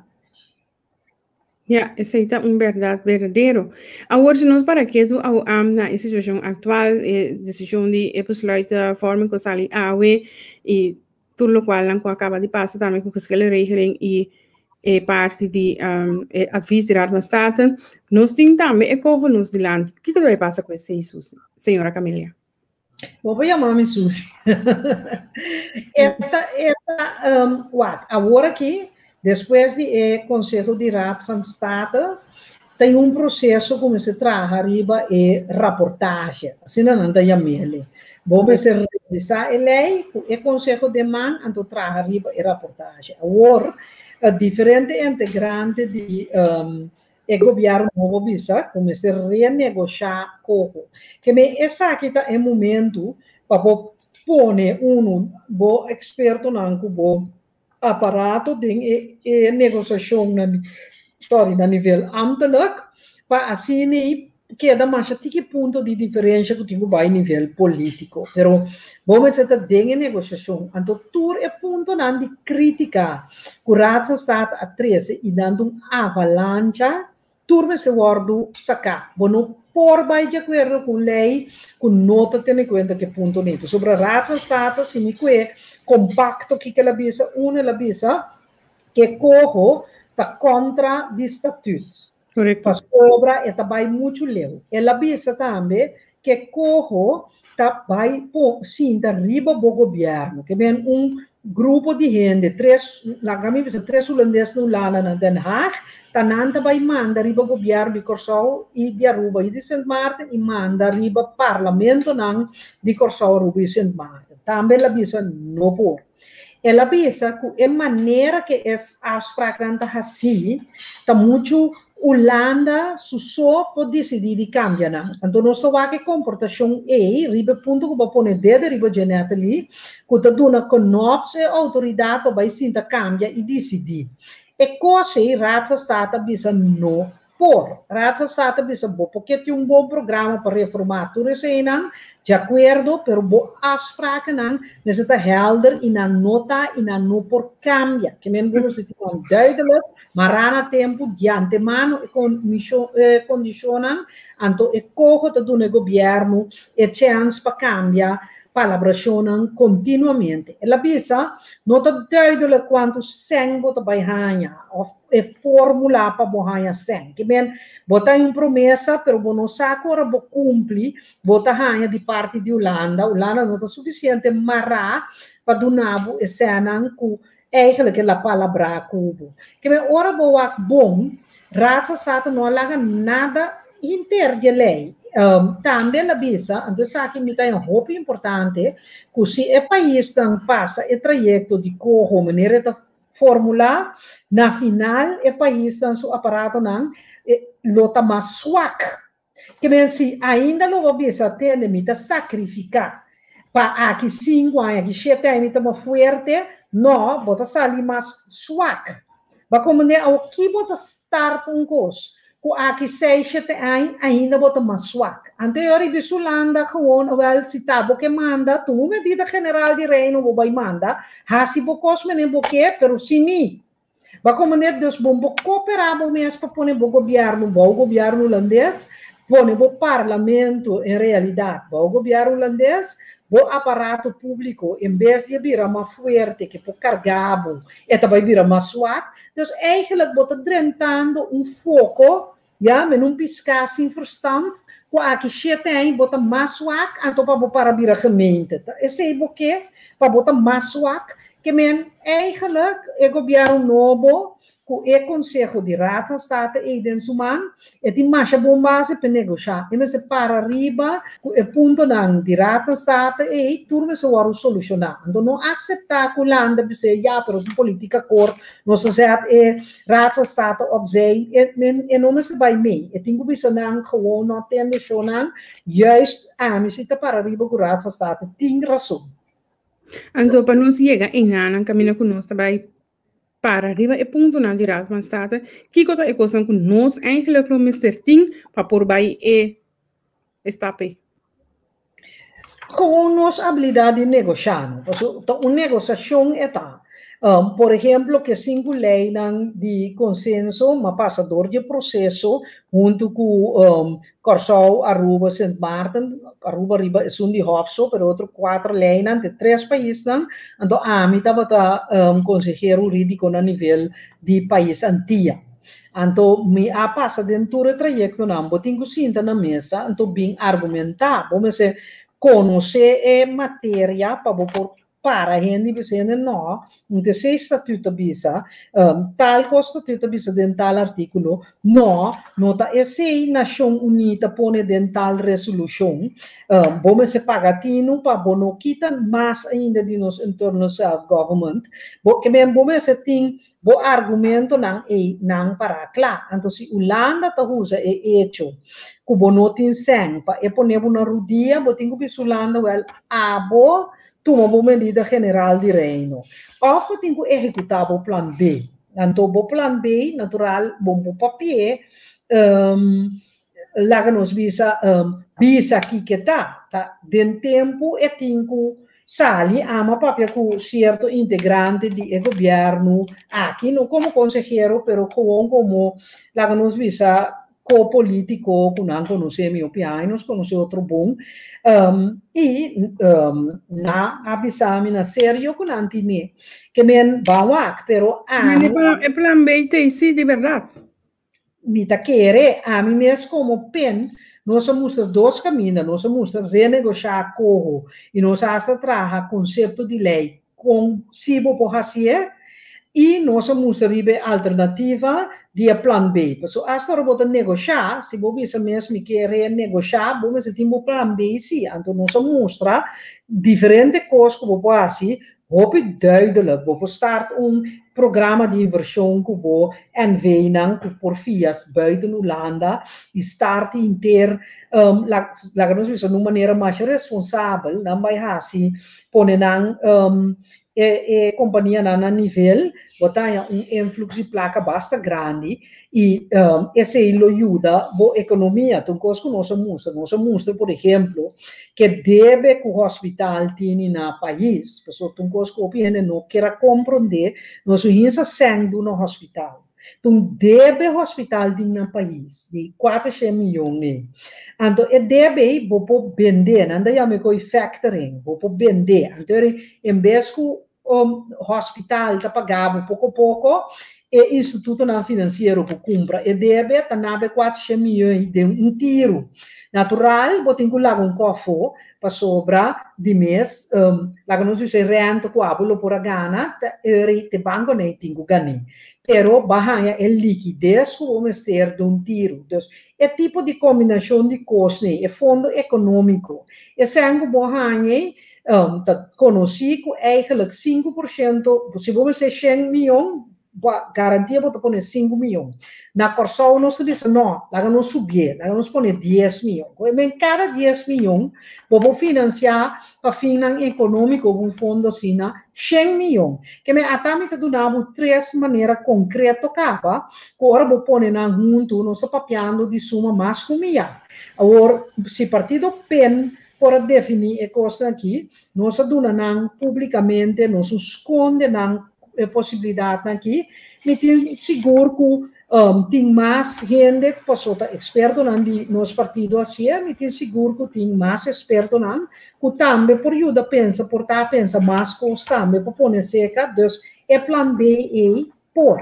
Ja, esse é um verdade verdadeiro. Agora, se nós para que tu ao am na situação atual, decisão de besluiten forma com sali awe e tudo o qual não acaba de passar também com aquela regeling e é parte de um, é, advies de Raad van State. Nós temos também economos de land. O que que vai passar com esse Suzy, senhora Camila? Vou chamar-me Suzy. Esta, esta, um, what? Agora aqui, depois do é, Conselho de Raad van State, tem um processo como se traz arriba e reportagem. Assim não anda chamar-lhe. Vamos revisar a lei, o Conselho de Man, então traz arriba e reportagem. Agora, a diferente integrante de um, o governo novo bisa, como se renegociar coco. Que me essa aqui tá em momento para pôr um bom experto não bom aparato de e, e negociação na sorry na nível ambtelijk para assim queda mais até que ponto de diferença que tem a nível político. Pero vamos dizer que a negociação, então tudo é ponto não de crítica. O Raad van State a treze e dando um avalanche, tudo se guarda sacar. Bueno, por vai de acordo com lei, com nota tendo em conta que ponto nem. Sobre o Raad van State, se me que compacto que ela bisa, uma ela bisa, que corro tá contra o estatuto. Correcto. Faz obra e vai muito leu. Ela bisa também que corro tá vai pô, sim, tá riba do governo, que vem um grupo de gente, três, na caminho três holandeses no lá na Den Haag, tá nanta vai manda riba do governo de Curaçao e de Aruba e de Saint Maarten e manda riba parlamento não de Curaçao, Aruba e Saint Maarten. Também ela bisa não por. Ela bisa que a maneira que essa afspraak dan tá assim, tá muito Holanda só pode decidir de cambiar, não? Então nós só vai que comportação é, riba ponto que vai pôr dedo riba geneta ali, que tá dando conopse autoridade para vai sim cambia e decidir. E coisa aí, Raad van State bisa não por. Raad van State bisa bom, porque tem um bom programa para reformar tudo isso aí, não? De acordo, pero bo afspraken não, necessita helder e na nota e na não por cambia. Que men vamos se com duidelijk, maar aan tempo de antemano e condicionam, anto e cojo te doen governo e chance para cambiar, palabracionam continuamente. Ela bisa, nota duidelijk quanto cem bota bij hanya, of e formula para bohanha cem. Que men bota uma promessa, pero bo não saco ora bo cumpre, bota hanya de parte de Holanda. Holanda não está suficiente mará para donabo e cenan ku eigenlijk la palavra cubo. Que men ora bo wak bom, Raad van State não laga nada inter de lei. Um, também a bisa, então aqui me tem um roupa importante, que se o país não passa o trajeto de corro, maneira de formular, na final, o país tem seu aparato não, lota mais swak. Que men se ainda não bisa ter de sacrificar para aqui cinco anos, aqui sete anos, estamos forte, não, bota sair mais swak. Mas como né, o que bota start um curso? Aqui seis, sete anos, ainda bota mais swak. Anterior, e Holanda gewoon, wel, se tá, porque manda, tu medida general de reino, bo vai manda, hasi bo cosme nem bo que, pero si mi. Mas como net, Deus bom, bo cooperar bo mesmo para pôr bo governo, bo governo holandês, pôr bo parlamento em realidade, bo governo holandês, bo aparato público, em vez de virar mais forte, que por cargar, e também virar mais swak, dus eigenlijk bota drentando um foco, ja, met een pisca sem verstand, com aqui sete anos bota mais swak, então para para vir a gemeente. Esse é o que para botar mais swak, que men eigenlijk é governo novo, com o Conselho de Raad van State e densuman, e tem mais bombase para negociar. E mas para arriba, com o ponto não de Raad van State e tudo se vai solucionar. Então não aceitar que Holanda dizer ja, pero de política cor, nós zegt e Raad van State opzij, e não se vai mee. E tem que bisa não gewoon não tem deixonan, juist a me cita para arriba com Raad van State tem razão. Então para nós chegar em Nana, caminho com nós também para arriba e ponto na de Raad van State, que coisa é coisa que nós eigenlijk não mister ting para por bij e estape. Com nossa habilidade de negociar, então uma negociação é tá. Um, por exemplo, que cinco leis de consenso, uma passador de processo, junto com um, Curaçao, Aruba, Saint Maarten, Aruba, Riba, é um de Hofso, pero outro quatro leis de três países, então a mim estava um consejero jurídico no nível de país antiga. Então, me a passa dentro do trajeto, não, eu tenho que sentar na mesa, então, bem argumentar, vamos dizer, conhecer a matéria para por para a gente dizer não, não tem se estatuto bisa, um, tal que estatuto bisa dentro tal artigo, não, não tá esse Nação Unida põe dentro tal resolução, um, vamos se pagatino para não quitar mais ainda de nos entorno self-government, porque bem vamos se tem bo argumento não é não para claro, então se Holanda tá usa é hecho, que não tem sempre, e põe na rodia, bo tem que Holanda well abo toma uma medida general de reino. Ou que tem que executar o plano B. Então, o plano B, natural, bom papel, um, lá nos visa um, visa aqui que tá, tá? Den tempo é tinco sali ama papia com certo integrante de governo aqui não como consejero, pero como como lá nos visa co-político, que não conhece meu pai, nós conhece outro bom, um, e um, na avisame na sério que não tinha, que men bawak, pero a é plan B, sim, de verdade. Me tá querer, a mim mesmo como pen, nós mostramos dois caminhos, nós mostramos renegociar corro, e nós hasta traga conceito de lei com sibo por fazer, e nós mostramos alternativa de plan B. So, hasta robota negociar, se você mesmo quer renegociar, você tem um plan B, sim. Então, nós mostramos diferentes coisas que você pode fazer, hoop duidelijk. We start een programma de inversão que we en wenen por fias buiten Holanda. E start in ter, um, la, la nos de uma maneira mais responsável, não vai assim, ponen um, e, e companhia na nível, botar um influxo de placa bastante grande e um, esse ajuda a economia. Então, coisa que nós mostra, nós mostra, por exemplo, que deve que o hospital tem no país, pessoal, então coisa que o gente não quer compreender, nós estamos sendo no hospital. Então, deve o hospital ter no país de quatrocentos milhões. Então, é deve você vender, não é me factoring, você vender. Então, em vez que o hospital está pagando pouco a pouco, e o Instituto Financeiro que compra e deve estar quatrocentos milhões de um tiro. Natural, você tem que lá um cofre para sobrar de mês, um, lá que nós dizemos renta com a bolo por a gana, te banco nem tem que ganhar. Pero bahaya é liquidez que vamos ter de um tiro. Então, é tipo de combinação de costos, é fundo econômico. É sangue bahaya, um, tá conhecido eigenlijk cinco por cento, se vamos ser cem milhões, garantia para poner cinco milhões. Na Corsol nós dizemos, não, lá não subir, lá nós poner dez milhões. Mas cada dez milhões, vamos financiar para finançamento econômico um fundo assim, cem milhões. Que me atamente donamos três maneiras concretas, capa, que agora vou poner na junto, nós estamos papiando de suma mais comida. Agora, se partido pen para definir a coisa aqui, nós donamos publicamente, nós escondemos a possibilidade aqui, me tem seguro que um, tem mais gente que passou a experto de nos partidos assim, me tem seguro que tem mais experto não, que também por ajuda pensa, por tá pensa mais coisas também para pôr seca, então é plan B e por.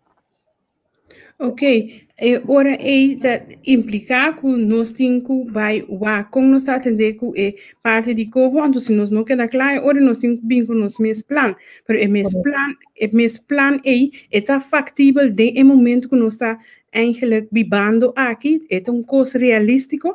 Ok, e ora é implicar que nós temos que vai como nós atender que é parte de como então se nós não queda claro, ora nós temos que vir com nosso mesmo plan, mas o mesmo plan, o mesmo plan é está factível de momento que nós está eigenlijk vivendo aqui, é um costo realístico?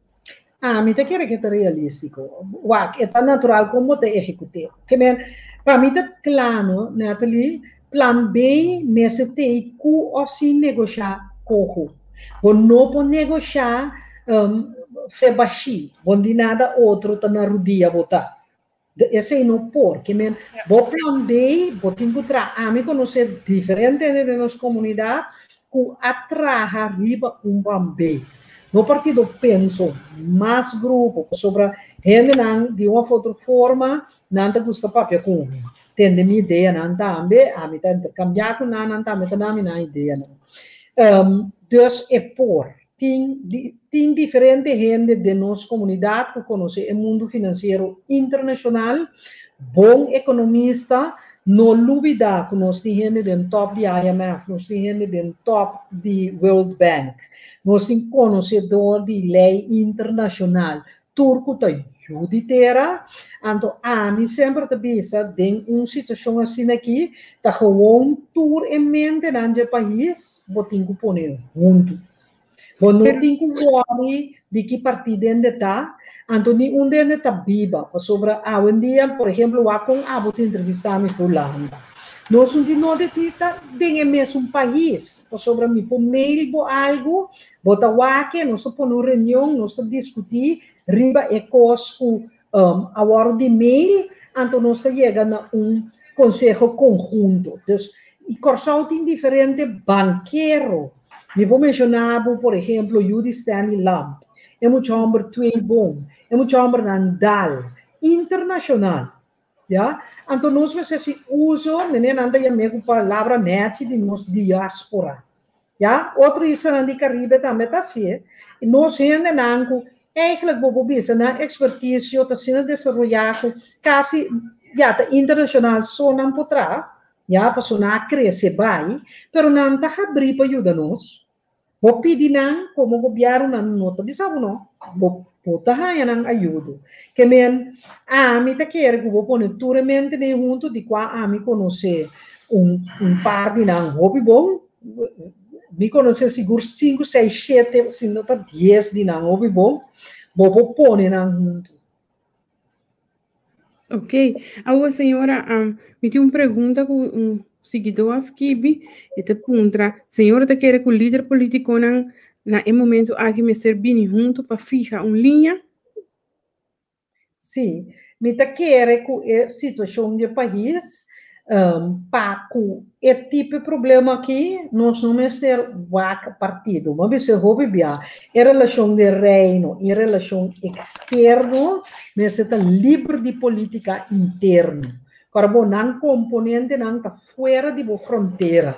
Ah, me te quer que é realístico, é tão natural como te executar, que para mim é claro, Nathalie, plan B necessita ku of si negociar corro. Bom não pode negociar um, febashi, bom de nada outro tá na rodia botar. Esse aí não por, que men, bom plan B, bom tem que tra, a mim conhecer diferente de nossa comunidade, que atraja riba um plan B. No partido penso mais grupo sobre gente não de uma outra forma, não te gusta papel com tende minha ideia não também, a mim tá intercambiar com não não também tá na minha ideia não. Um, dus é por tem tem diferente gente de nossa comunidade que conhece o mundo financeiro internacional, bom economista, não duvida que nós tem gente de top de I M F, nós tem gente de top de World Bank, nós tem conhecedor de lei internacional, turco tem juditeira, então a mim sempre te bisa em uma situação assim aqui, tá gewoon tour em mente no país, vou ter que pôr junto. Vou não ter que worry de que partido ainda está, então nem onde ainda está viva, sobre a um dia, por exemplo, o com a vou te entrevistar me Holanda. Nós não temos nada de estar em mesmo país, sobre mim por mail ou algo, botar o aqui, nós estamos por uma reunião, nós estamos discutir riba é coisa um, a hora de mail, então nós chegamos a um conselho conjunto. Então, e Corsol tem diferente banqueiro, Me vou mencionar, por exemplo, Judy Stanley Lamb. É muito homem twee bom. É muito homem Nandal. Internacional. Ja? Então, nós vamos se uso, menina, anda a minha palavra net de nós diáspora. Ja? Outro isso na Caribe também está assim. E nós ainda não, eigenlijk vou bisa na expertise eu está sendo desenvolvido quase já tá internacional só não potrá, já para sonar crescer bem, pero não está abrir para ajudar nós. Vou pedir não, como o governo não nota, de sabe não? Vou botar aí não ajuda. Que men, a mim tá quer que vou pôr naturalmente nem junto de qua a mim conhecer um um par de não hobby bom. Me conhecer seguro cinco, seis, sete, se não tá dez de não hobby bom. Vou pôr não junto. Ok. Agora, senhora, um, me tem uma pergunta com um seguidor aqui, e te pergunta, senhora, te quer que o líder político não, na momento, aqui me servir junto para fijar uma linha? Sim, me te quer que a situação do país, um, para com esse tipo de problema aqui, nós não vamos ser vaca partido, mas vamos ser roubia. Em relação de reino, em relação externo, nós estamos livres de política interna. Agora, não componente não está fora de fronteira.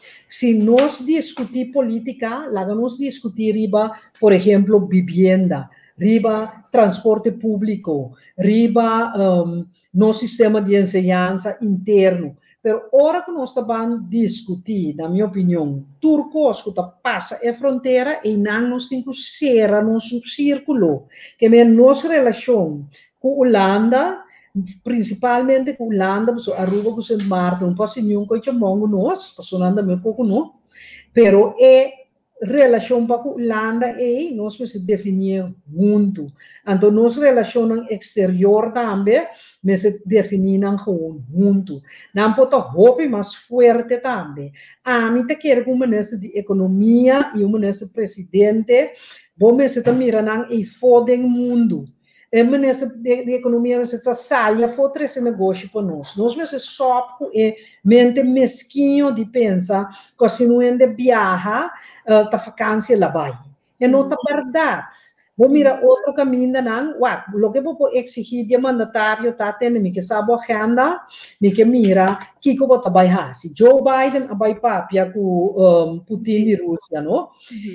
Se nós discutir política, lá nós discutir riba, por exemplo, vivienda, riba transporte público, riba um, no sistema de enseñanza interno. Pero ora que nós estamos discutir, na minha opinião, turcos que passa a fronteira e não nós temos que ser nosso círculo, que é nossa relação com a Holanda, principalmente com a Holanda, a Aruba, com Saint Martin, não posso nunca chamar nós, passando meu pouco não, pero é relação com a Holanda e nós vamos definir junto. Então, nossa relação exterior também, mas definir junto. Não pode roubar mais forte também. A mim, eu quero que o ministro de Economia e o ministro presidente, vamos mirar e fodem o mundo. O ministro de, de Economia está saia for esse negócio para nós. Nós vamos só é mente mesquinho de pensar que se não ande viaja, uh, tá vacância lá vai. É não tá verdade. Vou mirar outro caminho não. What? O que vou exigir de mandatário tá tendo me que sabe a agenda, me que mira que que vou trabalhar. Se Joe Biden vai papia com um, Putin de Rússia, não?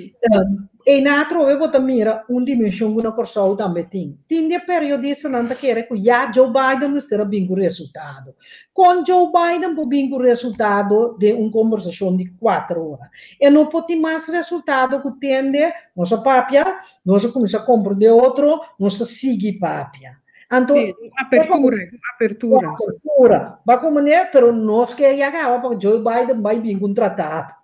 Um, e na trove vou mira uma dimensão que na corso também tem. Tem de periodista não tá querer que já Joe Biden estará bem com o resultado. Com Joe Biden vou bem com o resultado de uma conversação de quatro horas. E não pode mais resultado que tende nossa papia, nós começamos a comprar de outro, nós seguimos papia. Então, sí, apertura, é como, apertura. Apertura. Vai como né, pero nós que já para Joe Biden vai bem contratado.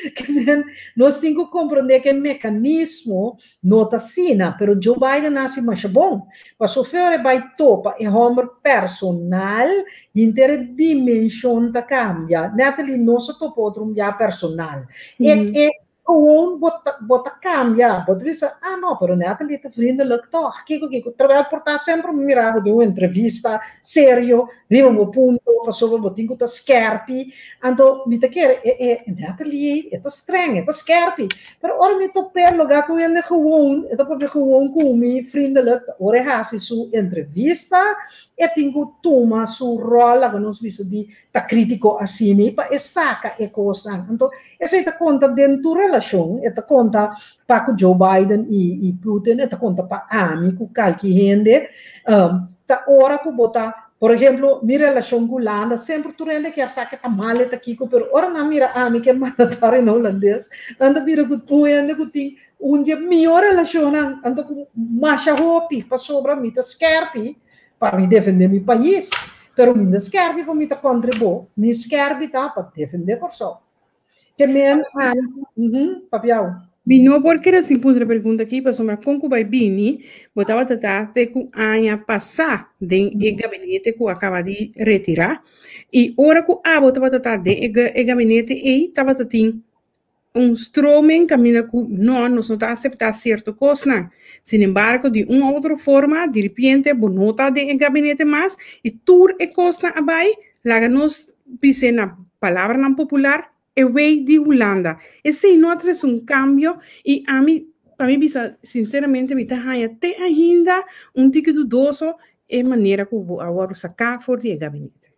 Nós temos que compreender que o mecanismo não está assim, pero Joe Biden nasce mais bom. Para sofrer vai topa é homem personal, interdimensão da cambia. Natalie, nós topa outro já personal. E é gewoon bota bota cambia, bota visa, ah não, pero Natalie te vriendelijk toch, kiko kiko, terwijl portar sempre mirava de uma entrevista sério, riba mo punto, passou bo tingo ta scherpi, então me te quer é é Natalie, é ta streng, é ta scherpi, pero ora me to perlo gato ende gewoon, é ta para gewoon com me vriendelijk, ora hasi su entrevista, e tingo toma su rola que nos visto de ta crítico assim, pa e saca e costa, então essa ta conta dentro relação, esta conta para Joe Biden e, e Putin, esta conta para amigo, qualquer gente, um, tá hora que botar, por exemplo, minha relação com a Holanda, sempre tu rende quer sacar a maleta aqui, pero ora não mira amigo que é mandatário em holandês, anda mira que tu rende que tem um dia melhor relação, anda com macha roupa, para sobra me tá skerpi, para me defender meu país, pero me tá skerpi para me tá contribuir, me skerpi tá para defender por só. Que men, ah, uhum, papiau. Não porque era assim, outra pergunta aqui, para sombra com que vai bini, botava tratar de que a passar de o gabinete que acaba de retirar, e ora que a botava tratar de o gabinete e estava tratando um stroming caminho que não, nós não está aceitar certo coisa, sin embargo, de uma outra forma, de repente, bonota de o gabinete mais, e tur e coisa abai, lá nos pise na palavra não popular, e way de Holanda. Esse nota é um cambio e a mim, para mim, sinceramente, me tá até ainda um tique dudoso e maneira que eu agora sacar for de gabinete.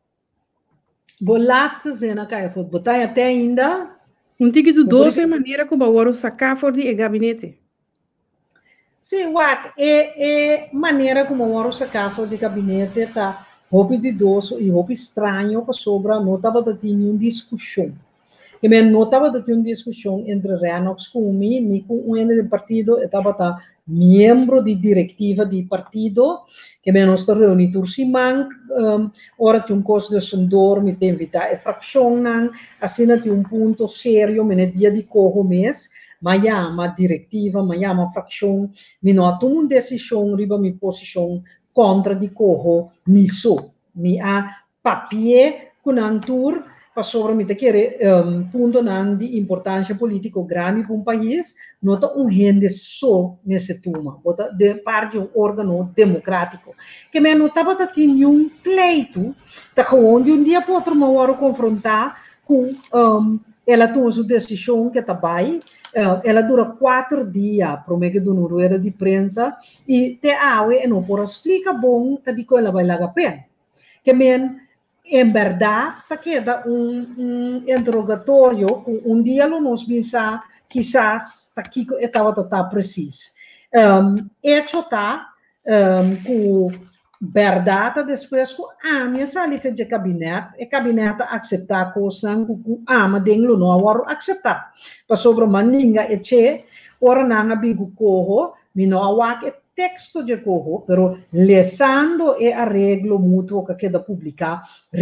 Bolaste zena kai fot, botai até ainda um tique dudoso e maneira que eu agora sacar for de gabinete. Sim, Wak, é, é maneira como o sacar de gabinete tá roupa de doce e roupa estranho para sobra, não estava tendo uma discussão. Que me não estava tendo uma discussão entre Renox com mim, nem com um ente do partido, estava tá membro de diretiva do partido, que me nós está reunido por Simang, um, ora tinha um curso de sondor, me tem invitar a fração, assim tinha um ponto sério, me dia de corro mês, mas a diretiva, mas a fração, me não tomou uma decisão, riba minha posição contra de corro nisso. Me há papier com antur para sobre me querer um, ponto nan de importância político grande para um país, não tá um rende só nesse tema, bota de parte de um órgão democrático. Que me não estava tendo um pleito, tá onde um dia para outro uma hora confrontar com um, ela tomou sua decisão que tá bem. Uh, ela dura quatro dias, promete que não rueda de prensa, e te awe não por explica bom que dico ela vai lagar pena. Que men, em verdade, tá queda um, um interrogatório, um diálogo nos pensa, quizás, tá aqui estava tá preciso. Um, hecho tá, um, com verdade, depois com a minha sala de gabinete, e gabinete aceitar coisas com a mas dentro não agora aceitar. Para sobre maninga e che, ora não bigo corro, me não awak e texto de corro, pero lesando e arreglo mútuo que queda publicar,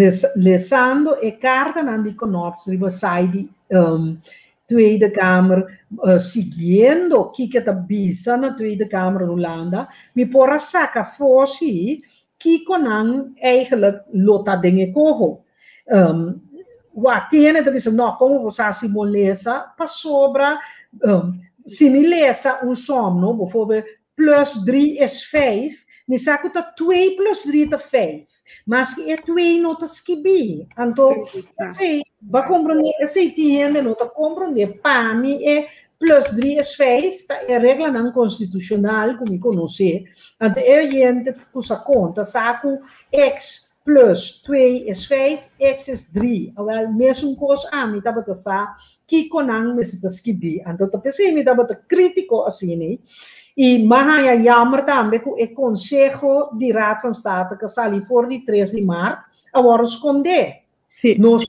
lesando e carta não de conops riba side um, Tweede Kamer, uh, seguindo o que está bisa na Tweede Kamer Holanda, me porra saca fosse que conan eigenlijk lota dinge corro. Um, wat tiene de bisa não como você se molesta para sobra um, se me lesa um som, no, bijvoorbeeld plus drie is vijf, me saco dat twee plus drie is vijf. Mas que é twee não tá skibi. Então, assim, vai compreender, assim, tiene, não tá compreender, para mim é plus drie is vijf, tá, é regra não constitucional, como eu conhece. Então, eu gente que usa conta, saco x plus twee is vijf, x is drie. Wel, mesmo coisa, a mim tá bata sa, que conan me se tá skibi. Então, tá pensei, me tá bata crítico assim, né? E Mahaya jammer também que o Conselho de Raad van State que sali voor die três de maart agora esconder. Sim. Nós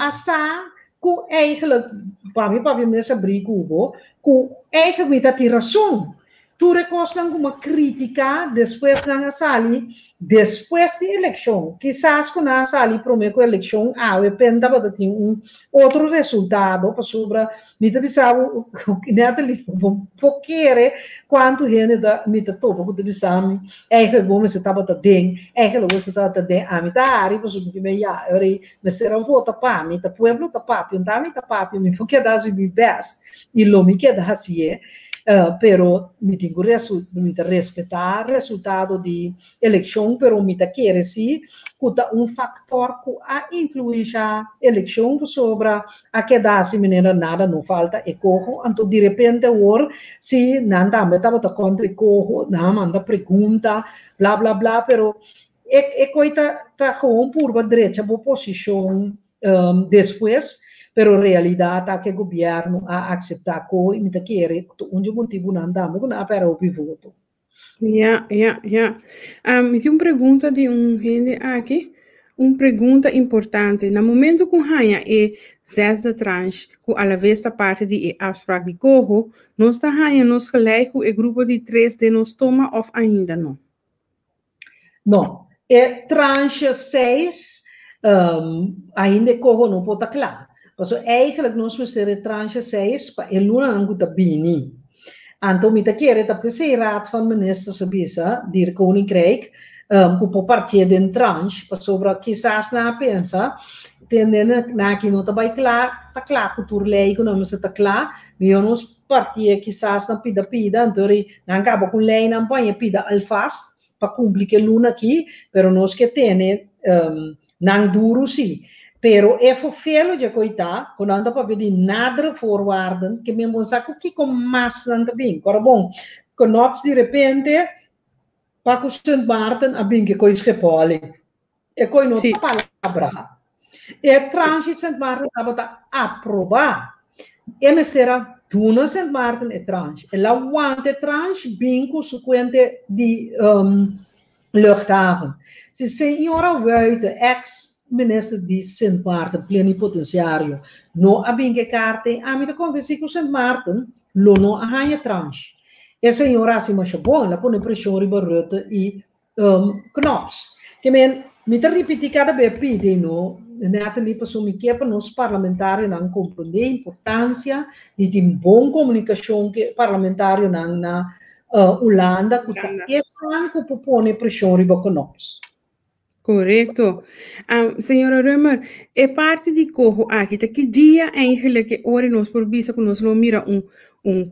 asa que eigenlijk para mim para mim nessa briga hubo que eigenlijk met dat razão. Tu recostan uma crítica depois da sali depois da eleição. Quizás quando a sali promete a eleição ah eu pensava que tinha um outro resultado para sobre me pensava que nada ali porque quanto gente da me topo que pensava eigenlijk bom se estava bem eigenlijk você estava bem a me tá ari para sobre me já eu me será volta para me tá pueblo tá papi então me tá papi me porque dá se me best e lo me queda assim Uh, pero me tenho resu me respeitar resultado de eleição, pero me tá querer se que um fator que a influencia eleição sobre a que dá se menina nada não falta e corro, então de repente or se não dá me tava contra corro, não manda pergunta, blá blá blá, pero é é coisa tá com por direita boa posição um, depois pero realidade é que o governo a aceitar que me quer onde motivo não dá mas não para o pivoto. Ja, ja, ja. Um, tem uma pergunta de um gente aqui, uma pergunta importante. No momento que hanha é zesde tranche, que a vez da parte de afspraak de corro, nós está hanha nos gelijk o grupo de três de nós toma of ainda não? Não, é tranche seis, um, ainda corro não pode estar claro. Also eigenlijk nós precisamos tranche seis para ele não está bem. Então me quer dat de raad van ministers bisa die koninkrijk um, que por partir de tranche para sobre quizás na pensa tendendo na que não está bem claro está claro que tur lei que não está claro mas nós partir quizás na pida pida então não acaba com lei não põe pida alfast para cumprir que luna aqui pero nós que tem um, não duro sim. Pero é fofelo de coita, quando anda para pedir nada voorwaarden, que mesmo saco que com mais não bem. Agora bom, quando de repente para o Saint Maarten a bem que coisa que pode, é coi não palavra. É tranche Saint Maarten estava a aprovar. É mesera tuna Saint Maarten é tranche. Ela wante tranche bem consequente de um, luchthaven. Se senhora Wuiten, ex-minister de Saint Maarten, plenipotenciário, não a bem que carte, a mim da conversa com Saint Maarten, lo não a hanha tranche. E a senhora assim mas bom, ela põe pressão riba Rutte e um, Knops. Que men, me te repetir cada vez pede no, net ali para sumir que para nós parlamentares não compreender a importância de ter boa comunicação que parlamentario na na uh, Holanda, que é franco para pôr pressão riba Knops. Correto. Um, senhora Römer, é parte de corro aqui, que dia eigenlijk que ora nós por vista que nós não mira um um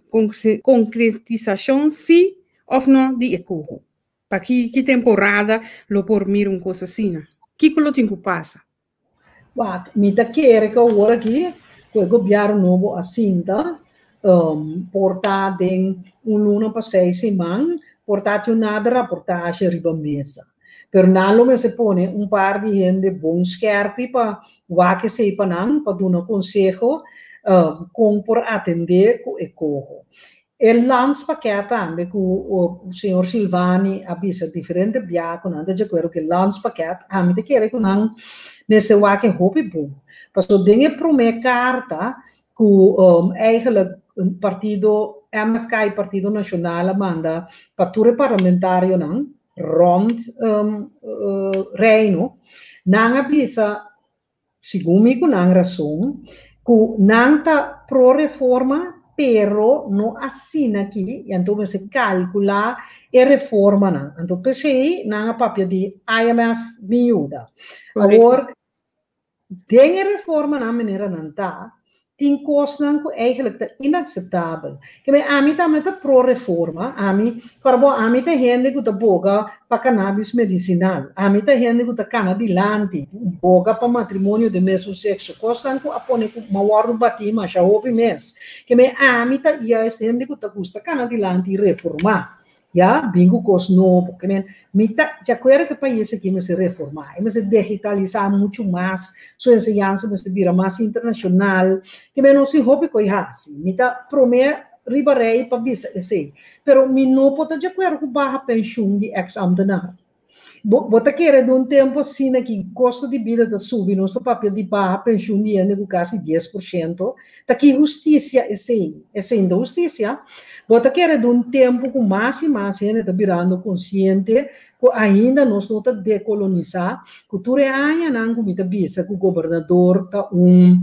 concretização se ou não de corro. Para que que temporada lo por mira um coisa assim? Que que lo tem que passa? Bah, me tá querer que agora aqui, que o governo novo assim, tá? Um, portar den um luna para seis semanas, portar de nada reportagem riba mesa. Pero nalo me se pone um par de gente bom scherpi para o que se panang para dar um conselho uh, com por atender com o corro. El landspakket também que o, o senhor Silvani avisa diferente biaco nada de acordo que landspakket a mim te quer que não nesse o que hope bom. Passou dinge prome carta que um, eigenlijk um partido M F K Partido Nacional manda para o parlamentário não rond um, uh, reino, não avisa, segundo me, não razão, que não está pro-reforma, pero não assina aqui, e então você calcula a reforma, não. Então, P C I, não é papel de I M F miúda. Agora, tem a reforma na maneira não está, tem coisas que eigenlijk inacceptável. Que a mim também está pro-reforma, a mim, carbo, a mim tem gente que está boga para cannabis medicinal, a mim tem gente que está canadilante, boga para matrimônio de mesmo sexo, coisas que apone com uma warro batir, mas já houve mês. Que a mim tá ia gente que está custa canadilante e reformar. Ja, bingo cos novo, que men, mita, de acordo que o país aqui vai se reformar, vai se digitalizar muito mais, sua ensinança vai se virar mais internacional, que men não se roupe com isso, mita, promete ribarei para bisa, assim, pero mi não pode de acordo com barra pensão de ex-amtenar. Bota querer de um tempo assim que o custo de vida está subindo, nosso papel de barra pensão de ano quase dez por cento, tá aqui justiça é assim, é sendo justiça. Bota querer de um tempo com mais e mais gente está virando consciente que ainda nós não está decolonizar, que tudo é ainda não como está bisa que o governador está um,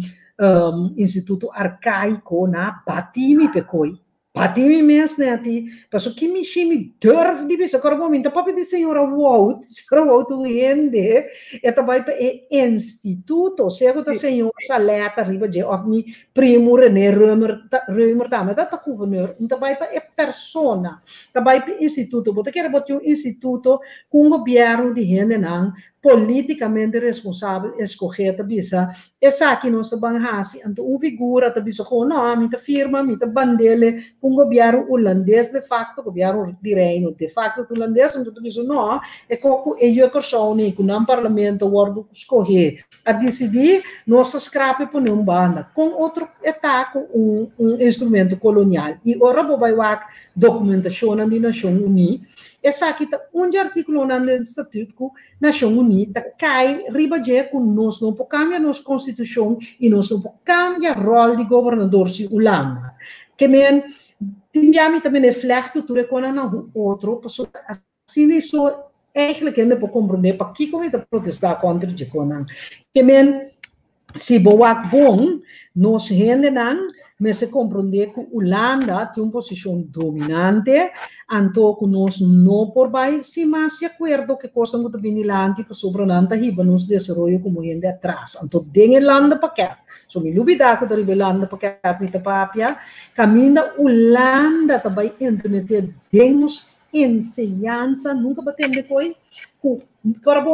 um instituto arcaico na batime pecoi. Patimi mesmo, né, ti? Passo que me chame durf de bisa, agora bom, então papo de senhora Wout, senhora Wout o ende, é também é instituto, certo da senhora Saleta riba de of me primo René Römer, Römer também, da governador, então vai para é persona, também para instituto, porque quer botar um instituto com um governo de gente não politicamente responsável escolher a bisa, essa aqui nós estamos assim, então uma figura a bisa com não, minha firma, minha bandeira, um governo holandês de facto, governo de reino de facto holandês, então a bisa não, é como é eu que sou nem com um parlamento o escolher a decidir nossa scrape por uma banda com outro etapa um, um instrumento colonial e ora vai lá documentação da Nação Unida. Essa aqui tá um artigo no Estatuto que Nação Unida cai riba de que nós não podemos cambiar nossa Constituição e nós não podemos cambiar o rol de governador de Holanda. Que men também também reflete tudo que não outro, assim isso eigenlijk ainda para compreender para que como é protestar contra de conan. Que men se boa bom nós gente não mas se compreender que Holanda tem uma posição dominante, então que nós não por vai se mais de acordo que coisa muito bem lante que sobre Holanda riba nos desenvolve como gente atrás. Então tem Holanda paquete, so me lubida que dari Holanda paquete mita papia, caminha Holanda também intermeter demos ensinança nunca batendo coi, que agora bom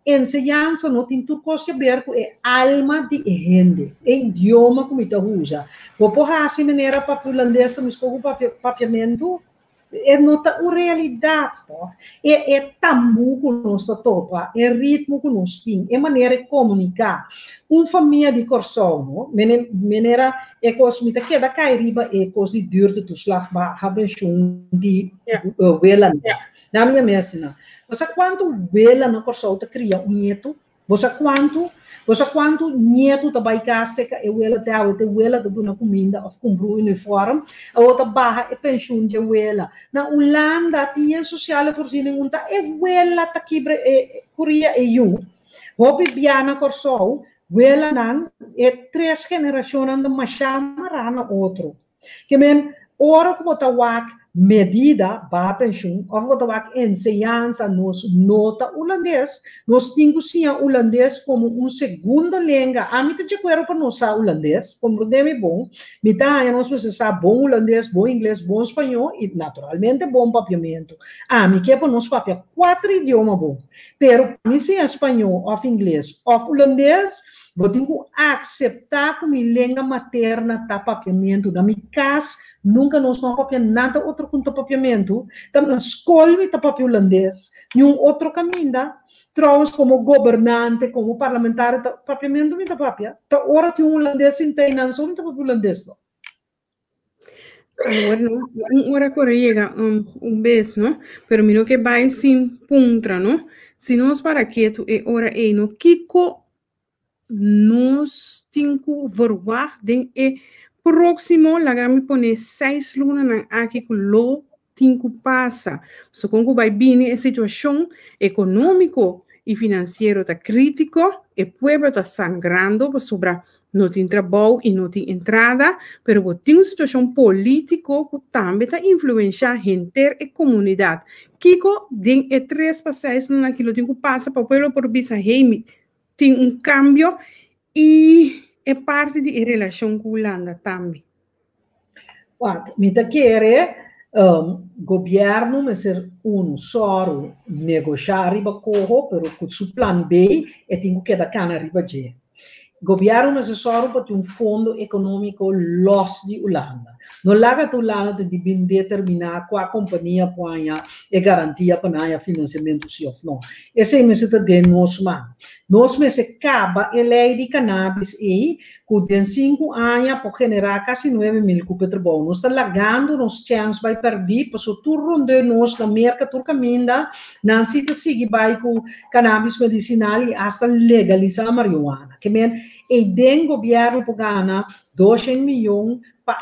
enseñanza no tem tudo coisa a ver com a alma de gente, é idioma como ita usa. Vou por assim maneira para holandesa, mas com o papiamento, é nota uma realidade, tá? É, é tabu que nós topa, é ritmo que nós temos, é maneira de comunicar. Uma família de corção, maneira é coisa que da cairiba é coisa de duro de tu slag, mas haben schon de wela. Na minha mesma, você quanto wela na corção te cria um neto, você quanto Você quando neto tá vai casa que eu ela tá o te ela tá dando comida of compro uniforme a outra barra é pensioen de ela na Holanda tinha sociale voorziening unta é ela tá quebra é Coreia é eu hopi biana corso ela nan é três gerações da machama rana outro que men ora como tá wak medida para pensioen of wat wak enseñanza nos nota holandês nós temos sim holandês como um segunda língua a mim te quero para nós holandês como deve bom me tá nós precisa bom holandês bom inglês bom espanhol e naturalmente bom papiamento a mim que para nós papia quatro idiomas bom pero me se espanhol ou inglês ou holandês vou ter que aceitar como língua materna tá papiamento na minha casa nunca nós não papia nada outro com papiamento tam na escola me tá papia holandês e um outro caminho trouxe como governante como parlamentar tá papiamento me tá papia tá hora de um holandês inteiro só não tá papia holandês não agora não um hora correga um um vez não pero mino que vai sim puntra não se nós para quieto é hora é no kiko nós temos que verwachten e próximo laga me pone seis lunas na aqui com lo tinco passa so com que vai bem a situação econômico e financeiro tá crítico e pueblo tá sangrando por sobre não tem trabalho e não tem entrada pero tem uma situação político que também tá influenciar gente e comunidade Kiko den e três para seis lunas aquilo tem que passa para o pueblo por bisa heimi tem um cambio e é parte de relação com a Holanda também. Olha, me da querer um, governo me ser um só negociar riba corro, pero com seu plano B é tem que dar cana riba G. Governo me ser só para um fundo econômico los de Holanda. Não laga tu Holanda de bem determinar qual companhia põe e garantia para o financiamento se ou não. Esse é me se de nós man. Nós me se acaba a lei de cannabis e que tem cinco anos para generar quase nove mil cupos de trabalho. Nós está lagando nos chance vai perder, para o turno de nós na merca tur caminda, não se te sigue vai com cannabis medicinal e hasta legalizar a marihuana. Que men e den governo para ganhar duzentos milhões para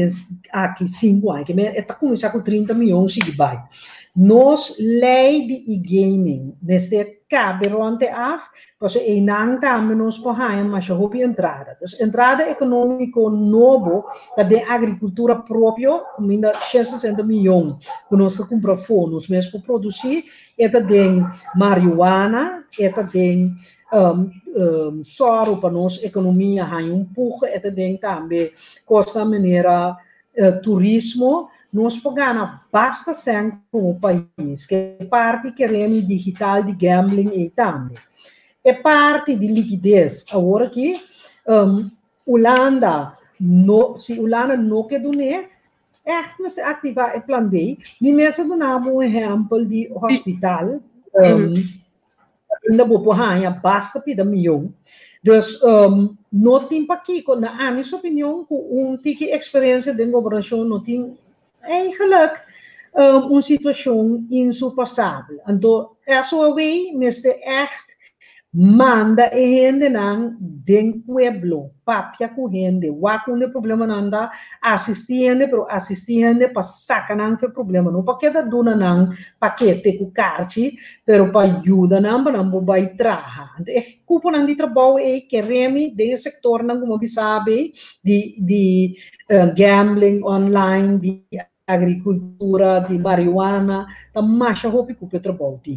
a aqui cinco anos, que men está começar com trinta milhões se vai. Nós lei de e-gaming neste caberonte af, pois é não também nós porraem mas a roupa entrada. Então entrada econômica novo da de agricultura própria, como ainda sessenta milhões, que nós compra fundos mesmo para produzir, é de marihuana, é de um, um, soro para nós economia há um pouco, é de também costa maneira uh, turismo. Nós pagamos basta sempre como país, que é parte que queremos digital de gambling e também. É parte de liquidez. Agora que um, Holanda, no, se Holanda não quer donar, é que ativar o plano B. Me mesmo donamos um exemplo de hospital, um, ainda vou pôr basta pedir milhão. Então, um, não tem para aqui, na minha opinião, com um tipo de experiência de governação, não tem eigenlijk um, uma situação insuportável. Então, essa vez, neste echt manda a gente não den pueblo, papia com gente, wa com o problema não dá, assistente, pero assistente para sacar não que problema não, para que da dona não, paquete com carte, pero para ajuda não, para não vai trabalhar. Então, é culpa não de trabalho é que remi de setor não como você sabe, de de uh, gambling online, de agricultura, de marihuana, tá mais roupa que o trabalho tem.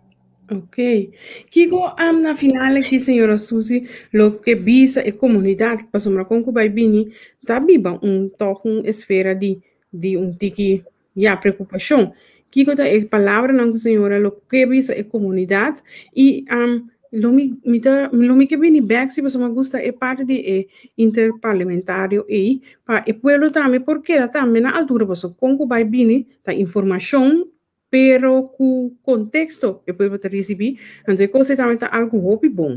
Ok. Kiko, am na final aqui, senhora Suzy, lo que visa a comunidade, para sombra com que vai vir, tá viva um toque, uma esfera de, de um tique, já preocupação. que conta a palavra não senhora lo que visa a comunidade e um, lo mi mita lo mi que vini back se você me gusta é parte de é, interparlamentário e para e pueblo também porque também na altura você conco vai bini da informação pero com contexto e pueblo te recebi então coisa também tá algo hopi bom.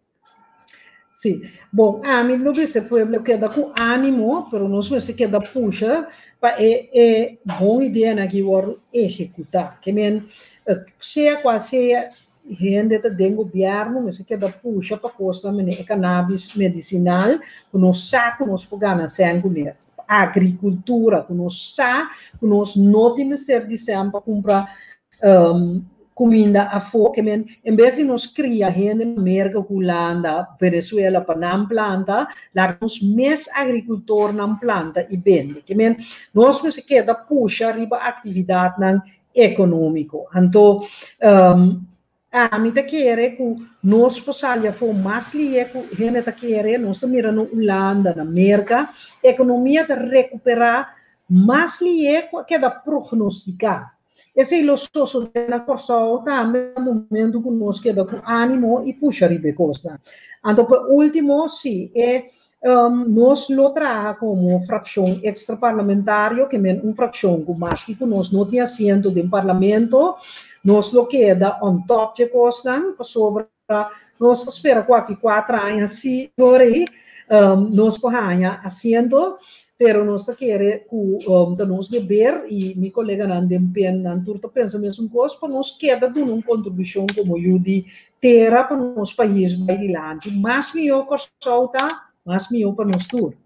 Sim, bom, a mim não vai ser pueblo que dá com ânimo, pero nós vai ser que dá puxa para é é boa ideia na que vou executar, que men seja qual seja gente que tem governo, mas que dá puxa para costa men cannabis medicinal, que nós saco nós pagana sangue agricultura, que nós sa, que nós não temos ter de sempre para comprar um, comida a fogo, que men, em vez de nós criar gente na América, Holanda, Venezuela, para não planta, lá nós mais agricultor não planta e vende, que men, nós não se queda puxa riba atividade não econômico. Então, um, a mim tá querer que nós possamos for mais lié que gente tá querer, nós tá mirando na Holanda, na América, economia tá recuperar mais lié que da prognosticar. Esse é o socio da corso também no momento que nós queda com ânimo e puxa ribe costa. Então, por último, sim, é um, nós lo traga como fração extraparlamentária, que é uma fração que mais que nós não tinha assento do parlamento, nós lo queda on top de costa, sobre nós espera qualquer quatro anos assim, por aí, um, nós ganha assento. Pero nós está querer que um, nós dever e meu colega não desempenha não turta pensa mesmo coisa para nós queda dando uma contribuição como eu de terra para nós país vai de lá, mas melhor que solta, mas melhor para nós tudo.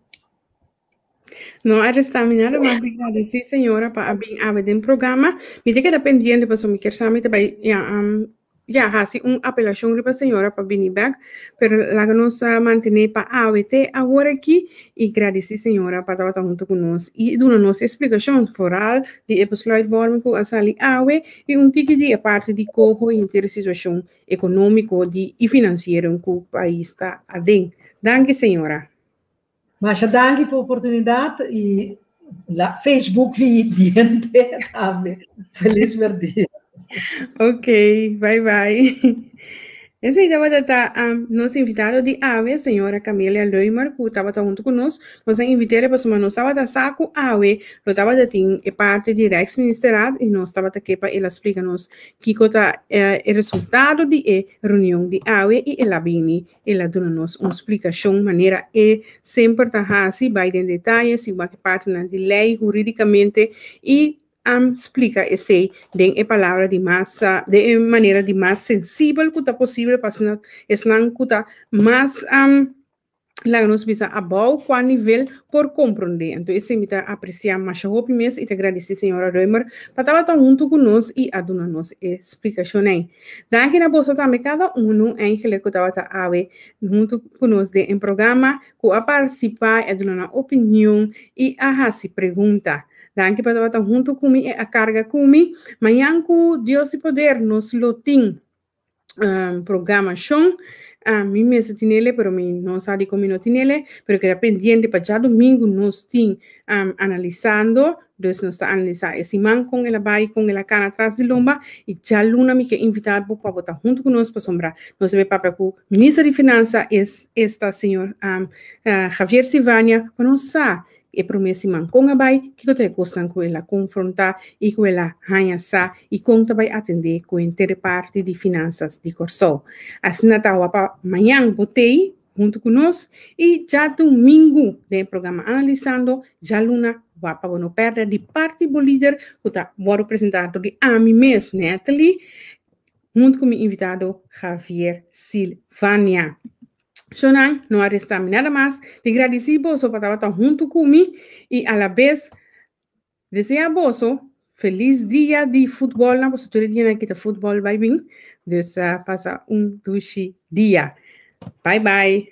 Não era nada mais agradecer senhora para abrir a ver do programa, me tem que dependendo para me quer saber também um ja, hasi uma apelação para a senhora para vir back, pero lá nós manter para A W T agora aqui e agradecer senhora para estar junto conosco e dar nossa explicação foral de episódio vorm com a sali A W e um tique de parte de como inter situação econômica e financeira que o país está adentro. Danke senhora. Mas danke pela oportunidade e lá Facebook vi diante sabe. Feliz verdade. Ok, bye bye. Esse estava um, nosso invitado de A W, a senhora Camila Leumer, que estava junto conosco. Nós invitamos para nós estava da saco A W, nós estava da tem parte de Rex Ministerado e nós estava aqui para ela explicar-nos que está é, o resultado de a reunião de A W e ela bem, ela dá-nos uma explicação maneira e sempre está assim, vai em detalhes, se vai parte de lei juridicamente e Um, explica esse de a palavra de massa de maneira de mais sensível que está possível para se não que está mais um, lá nos bisa abau qual nível por compreender. Então esse me tá apreciar mais o mês e te agradecer senhora Reumer para estar tão junto conosco e a dar nos explicação aí. Daqui na bolsa também cada um em que ele estava tá ave junto conosco de um programa que a participar e dar uma opinião e a se pergunta. Danke para estar junto comigo e a carga comigo. Amanhã, com Deus e poder, nos lotim um, programação. A mim mesmo tinha ele, pero mim não sabe como não tinha ele, pero que era pendiente para já domingo nós tem um, analisando, então nós está analisando esse man com ela vai com ela cana atrás de lomba e já luna me que invitar para botar junto conosco para sombrar. Nós vamos para o ministro de Finanças esta senhor um, uh, Javier Silvânia, para nós saber e promessa man com a bai que eu te gostam com ela confrontar e com ela hanhasa e com também atender com a interparte de finanças de Corso. Assim Natal para amanhã botei junto conosco e já domingo tem programa analisando já luna vai para não perder de parte do líder que está bora apresentado de a mim mesmo Natalie junto com o invitado Javier Silvânia. Sonan, não arrestamos nada mais. Te agradecer você para estar junto comigo e, a la vez, desejar você feliz dia de futebol. Na você todo dia que tá futebol vai vir. Então, passa um doce dia. Bye, bye.